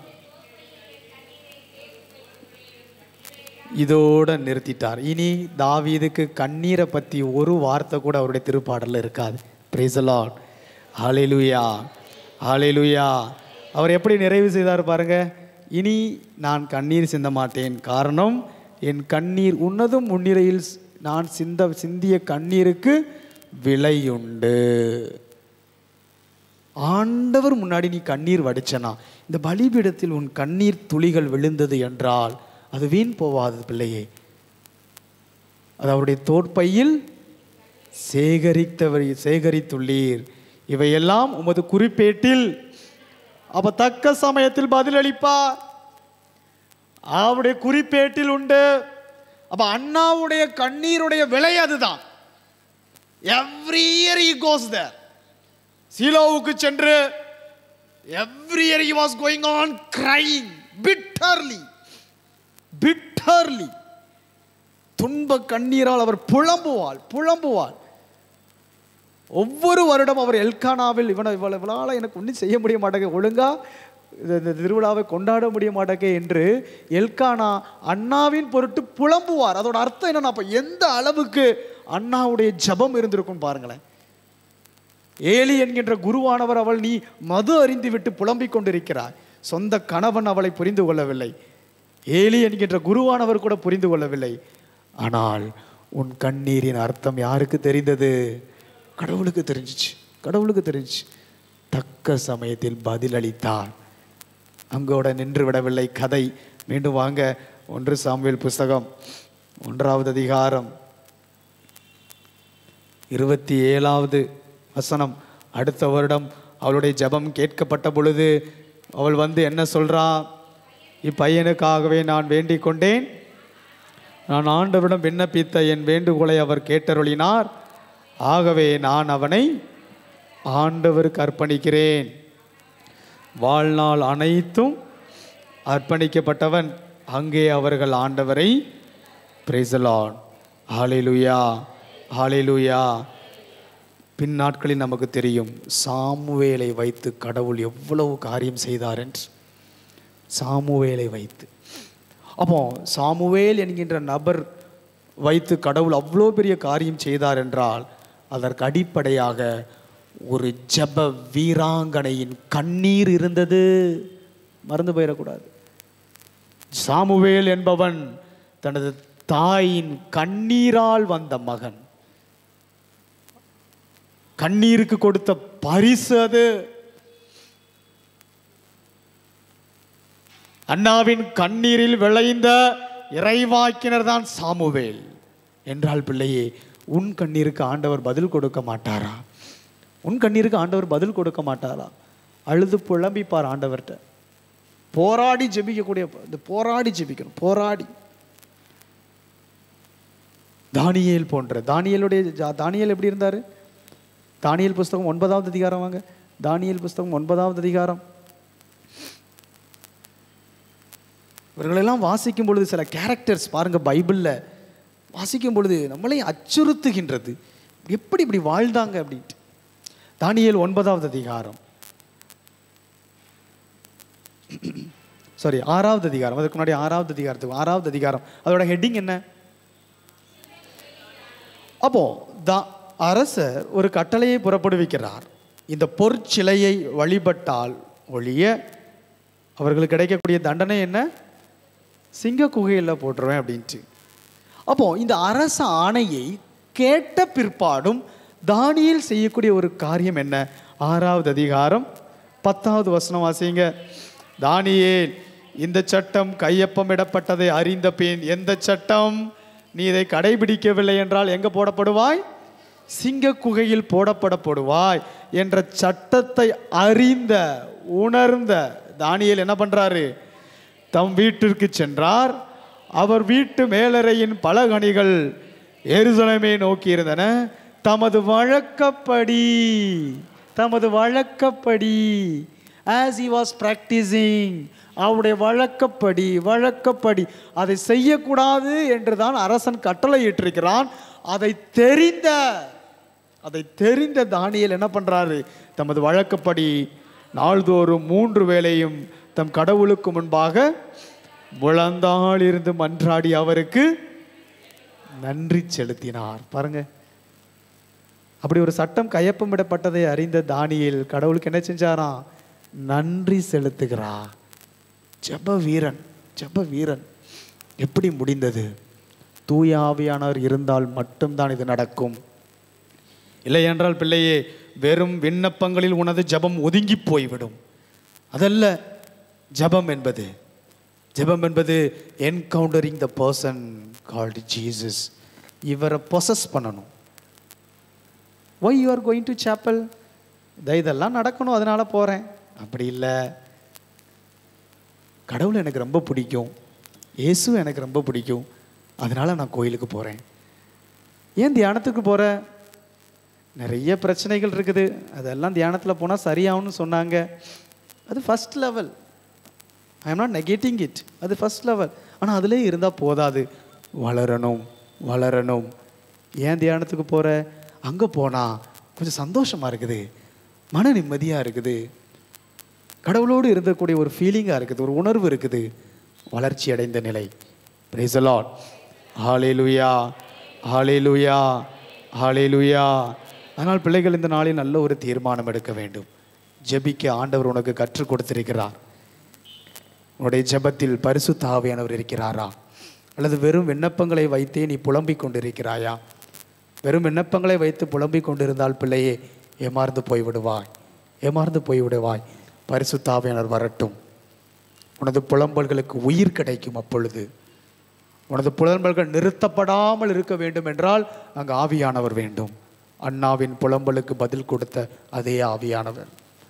இதோட நிறுத்திட்டார். இனி தாவீதுக்கு கண்ணீரை பற்றி ஒரு வார்த்தை கூட அவருடைய திருப்பாடலில் இருக்காது. Price the Lord. ஹல்லேலூயா, ஹல்லேலூயா. அவர் எப்படி நிறைவு செய்தார் பாருங்க. இனி நான் கண்ணீர் சிந்த மாட்டேன், காரணம் என் கண்ணீர் உன்னதும் முன்னிலையில் நான் சிந்த சிந்திய கண்ணீருக்கு விலையுண்டு. ஆண்டவர் முன்னாடி நீ கண்ணீர் வடிச்சனா, இந்த பலிபீடத்தில் உன் கண்ணீர் துளிகள் விழுந்தது என்றால் அது வீண் போவாது பிள்ளையே. அது அவருடைய தோற்பையில் சேகரித்தவர் சேகரித்துள்ளீர். இவையெல்லாம் உமது குறிப்பேட்டில் அப்ப தக்க சமயத்தில் பதிலளிப்பார். அவருடைய குறிப்பேட்டில் உண்டு. அப்ப அண்ணாவுடைய கண்ணீருடைய விலை அதுதான். Every year he goes there. சீலோவுக்கு சென்று every year he was going on crying bitterly bitterly. துன்ப கண்ணீரால் அவர் புலம்புவாள் புலம்புவாள். ஒவ்வொரு வருடம் அவர் எல்கானாவில் இவனை இவ்வளவு இவளால் எனக்கு ஒன்றும் செய்ய முடிய மாட்டேங்க, ஒழுங்கா இந்த திருவிழாவை கொண்டாட முடிய மாட்டேங்க என்று எல்கானா அண்ணாவின் பொருட்டு புலம்புவார். அதோட அர்த்தம் என்னன்னா, அப்ப எந்த அளவுக்கு அண்ணாவுடைய ஜபம் இருந்திருக்கும் பாருங்களேன். ஏலி என்கின்ற குருவானவர் அவள் நீ மது அறிந்து விட்டு புலம்பிக் கொண்டிருக்கிறாய். சொந்த கணவன் அவளை புரிந்து கொள்ளவில்லை. ஏலி என்கின்ற குருவானவர் கூட புரிந்து கொள்ளவில்லை. ஆனால் உன் கண்ணீரின் அர்த்தம் யாருக்கு தெரிந்தது? கடவுளுக்கு தெரிஞ்சிச்சு. கடவுளுக்கு தெரிஞ்சிச்சு. தக்க சமயத்தில் பதிலளித்தார். அங்கோட நின்று விடவில்லை கதை. மீண்டும் வாங்க, ஒன்று சாமுவேல் புஸ்தகம் ஒன்றாவது அதிகாரம் இருபத்தி ஏழாவது வசனம். அடுத்த வருடம் அவளுடைய ஜெபம் கேட்கப்பட்ட பொழுது அவள் வந்து என்ன சொல்றா? இப்பையனுக்காகவே நான் வேண்டிக் கொண்டேன், நான் ஆண்டவரிடம் விண்ணப்பித்த என் வேண்டுகோளை அவர் கேட்டருளினார், ஆகவே நான் அவனை ஆண்டவருக்கு அர்ப்பணிக்கிறேன். வாழ்நாள் அனைத்தும் அர்ப்பணிக்கப்பட்டவன். அங்கே அவர்கள் ஆண்டவரை பிரைஸ் தி லார்ட். ஹல்லேலூயா, ஹல்லேலூயா. பின் நாட்களில் நமக்கு தெரியும் சாமுவேலை வைத்து கடவுள் எவ்வளவு காரியம் செய்தார் என்று. சாமுவேலை வைத்து, அப்போ சாமுவேல் என்கின்ற நபர் வைத்து கடவுள் அவ்வளோ பெரிய காரியம் செய்தார் என்றால் அதற்கு அடிப்படையாக ஒரு ஜெப வீராங்கனையின் கண்ணீர் இருந்தது. மறந்து போயிடக்கூடாது. சாமுவேல் என்பவன் தனது தாயின் கண்ணீரால் வந்த மகன். கண்ணீருக்கு கொடுத்த பரிசு அது. அண்ணாவின் கண்ணீரில் விளைந்த இறைவாக்கினர் தான் சாமுவேல் என்றால் பிள்ளையே, உன் கண்ணீருக்கு ஆண்டவர் பதில் கொடுக்க மாட்டாரா? உன் கண்ணீருக்கு ஆண்டவர் பதில் கொடுக்க மாட்டாரா? அழுது புலம்பிப்பார் ஆண்டவர்கிட்ட. போராடி ஜெபிக்கக்கூடிய, போராடி ஜெபிக்கணும், போராடி. தானியேல் போன்ற, தானியேலுடைய தானியேல் எப்படி இருந்தாரு? தானியேல் புஸ்தகம் ஒன்பதாவது அதிகாரம் வாங்க. தானியேல் புஸ்தகம் ஒன்பதாவது அதிகாரம். இவர்களெல்லாம் வாசிக்கும் பொழுது சில கேரக்டர்ஸ் பாருங்க, பைபிளில் வாசிக்கும் பொழுது நம்மளே அச்சுறுத்துகின்றது. எப்படி இப்படி வாழ்ந்தாங்க அப்படின்ட்டு. தானியேல் ஒன்பதாவது அதிகாரம், சாரி ஆறாவது அதிகாரம். அதுக்கு முன்னாடி ஆறாவது அதிகாரத்துக்கு ஆறாவது அதிகாரம் அதோட ஹெட்டிங் என்ன? அப்போ தா அரசர் ஒரு கட்டளையை புறப்படுவிக்கிறார். இந்த பொற்சிலையை வழிபட்டால் ஒழிய அவர்களுக்கு கிடைக்கக்கூடிய தண்டனை என்ன? சிங்க குகையில் போட்டுருவேன் அப்படின்ட்டு. அப்போ இந்த அரச ஆணையை கேட்ட பிற்பாடும் தானியேல் செய்யக்கூடிய ஒரு காரியம் என்ன? ஆறாவது அதிகாரம் பத்தாவது வசனம் வாசிங்க. தானியேல், இந்த சட்டம் கையொப்பமிடப்பட்டதை அறிந்த பின், எந்த சட்டம்? நீ இதை கடைபிடிக்கவில்லை என்றால் எங்க போடப்படுவாய்? சிங்க குகையில் போடப்படப்படுவாய் என்ற சட்டத்தை அறிந்த உணர்ந்த தானியேல் என்ன பண்றாரு? தம் வீட்டிற்கு சென்றார். அவர் வீட்டு மேலறையின் பலகணிகள் எருசலேமை நோக்கி இருந்தன. தமது வழக்கப்படி தமது வழக்கப்படி, as he was practicing, அவருடைய வழக்கப்படி வழக்கப்படி அதை செய்யக்கூடாது என்றுதான் அரசன் கட்டளையிட்டிருக்கிறான். அதை தெரிந்த அதை தெரிந்த தானியேல் என்ன பண்றாரு? தமது வழக்கப்படி நாள்தோறும் மூன்று வேளையும் தம் கடவுளுக்கு முன்பாக முழந்தாள் இருந்து மன்றாடி அவருக்கு நன்றி செலுத்தினார். பாருங்க, அப்படி ஒரு சட்டம் கையொப்பமிடப்பட்டதை அறிந்த தானியேல் கடவுளுக்கு என்ன செஞ்சாராம்? நன்றி செலுத்துகிறார். ஜெப வீரன், ஜெப வீரன். எப்படி முடிந்தது? தூய ஆவியானவர் இருந்தால் மட்டும்தான் இது நடக்கும். இல்லை என்றால் பிள்ளையே, வெறும் விண்ணப்பங்களில் உனது ஜெபம் ஒதுங்கி போய்விடும். அதல்ல ஜெபம் என்பது. ஜெபம் என்பது encountering the person called Jesus. இவரை பொசஸ் பண்ணணும். why you are going to chapel? இதெல்லாம் நடக்கணும் அதனால போகிறேன், அப்படி இல்லை. கடவுள் எனக்கு ரொம்ப பிடிக்கும், இயேசு எனக்கு ரொம்ப பிடிக்கும், அதனால நான் கோயிலுக்கு போகிறேன். ஏன் தியானத்துக்கு போகிற? நிறைய பிரச்சனைகள் இருக்குது, அதெல்லாம் தியானத்தில் போனால் சரியாகும்னு சொன்னாங்க. அது first level. I am not negating it. அது ஃபஸ்ட் லெவல். ஆனால் அதிலே இருந்தால் போதாது, வளரணும் வளரணும். ஏன் தியானத்துக்கு போகிற? அங்கே போனால் கொஞ்சம் சந்தோஷமாக இருக்குது, மன நிம்மதியாக இருக்குது, கடவுளோடு இருந்தக்கூடிய ஒரு ஃபீலிங்காக இருக்குது, ஒரு உணர்வு இருக்குது, வளர்ச்சி அடைந்த நிலை. Praise the Lord. Hallelujah, hallelujah, hallelujah. அதனால் பிள்ளைகள் இந்த நாளில் நல்ல ஒரு தீர்மானம் எடுக்க வேண்டும். ஜெபிக்க ஆண்டவர் உனக்கு கற்றுக் கொடுத்திருக்கிறார். உன்னுடைய ஜெபத்தில் பரிசுத்த ஆவியானவர் இருக்கிறாரா? அல்லது வெறும் விண்ணப்பங்களை வைத்தே நீ புலம்பிக் கொண்டிருக்கிறாயா? வெறும் விண்ணப்பங்களை வைத்து புலம்பிக் கொண்டிருந்தால் பிள்ளையே ஏமாந்து போய்விடுவாய், ஏமாந்து போய்விடுவாய். பரிசுத்த ஆவியானவர் வரட்டும். உனது புலம்பல்களுக்கு உயிர் கிடைக்கும். அப்பொழுது உனது புலம்பல்கள் நிறுத்தப்படாமல் இருக்க வேண்டும் என்றால் அங்கு ஆவியானவர் வேண்டும். அண்ணாவின் புலம்பலுக்கு பதில் கொடுத்த அதே ஆவியானவர்.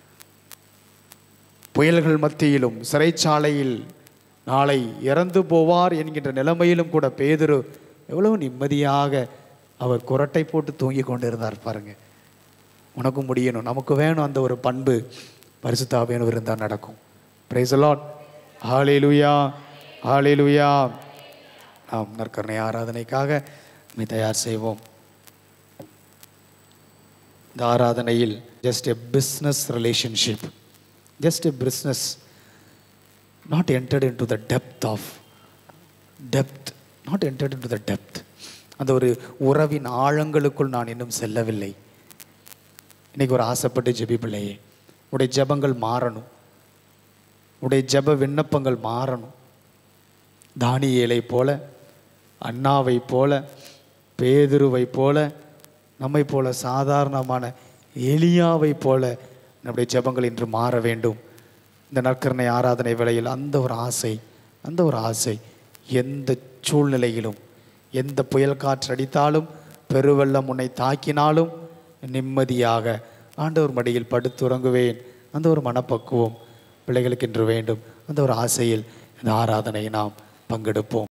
புயல்கள் மத்தியிலும் சிறைச்சாலையில் நாளை இறந்து போவார் என்கின்ற நிலைமையிலும் கூட பேதுரு எவ்வளவு நிம்மதியாக அவர் குரட்டை போட்டு தூங்கி கொண்டிருந்தார். பாருங்க, உனக்கும் முடியணும், நமக்கு வேணும் அந்த ஒரு பண்பு. பரிசுத்த ஆவியானவர் இருந்தால் நடக்கும். Praise the Lord. Hallelujah, hallelujah. நாம் நற்கருணை ஆராதனைக்காக நம்மை தயார் செய்வோம். இந்த ஆராதனையில் just a business relationship, just a business, not entered into the depth of depth, not entered into the depth. அந்த ஒரு உறவின் ஆழங்களுக்குள் நான் இன்னும் செல்லவில்லை. இன்னைக்கு ஒரு ஆசைப்பட்டு ஜெபி பிள்ளையே, உடைய ஜெபங்கள் மாறணும், உடைய ஜெப விண்ணப்பங்கள் மாறணும். தானியேலை போல, அண்ணாவை போல, பேதுருவை போல, நம்மை போல சாதாரணமான எலியாவை போல நம்முடைய ஜெபங்கள் இன்று மாற வேண்டும். இந்த நற்கருணை ஆராதனை வேளையில் அந்த ஒரு ஆசை, அந்த ஒரு ஆசை. எந்த சூழ்நிலையிலும், எந்த புயல் காற்று அடித்தாலும், பெருவெள்ளம் உன்னை தாக்கினாலும் நிம்மதியாக ஆண்டவர் மடியில் படுத்துறங்குவேன். அந்த ஒரு மனப்பக்குவம் பிள்ளைகளுக்கு இன்று வேண்டும். அந்த ஒரு ஆசையில் இந்த ஆராதனையை நாம் பங்கெடுப்போம்.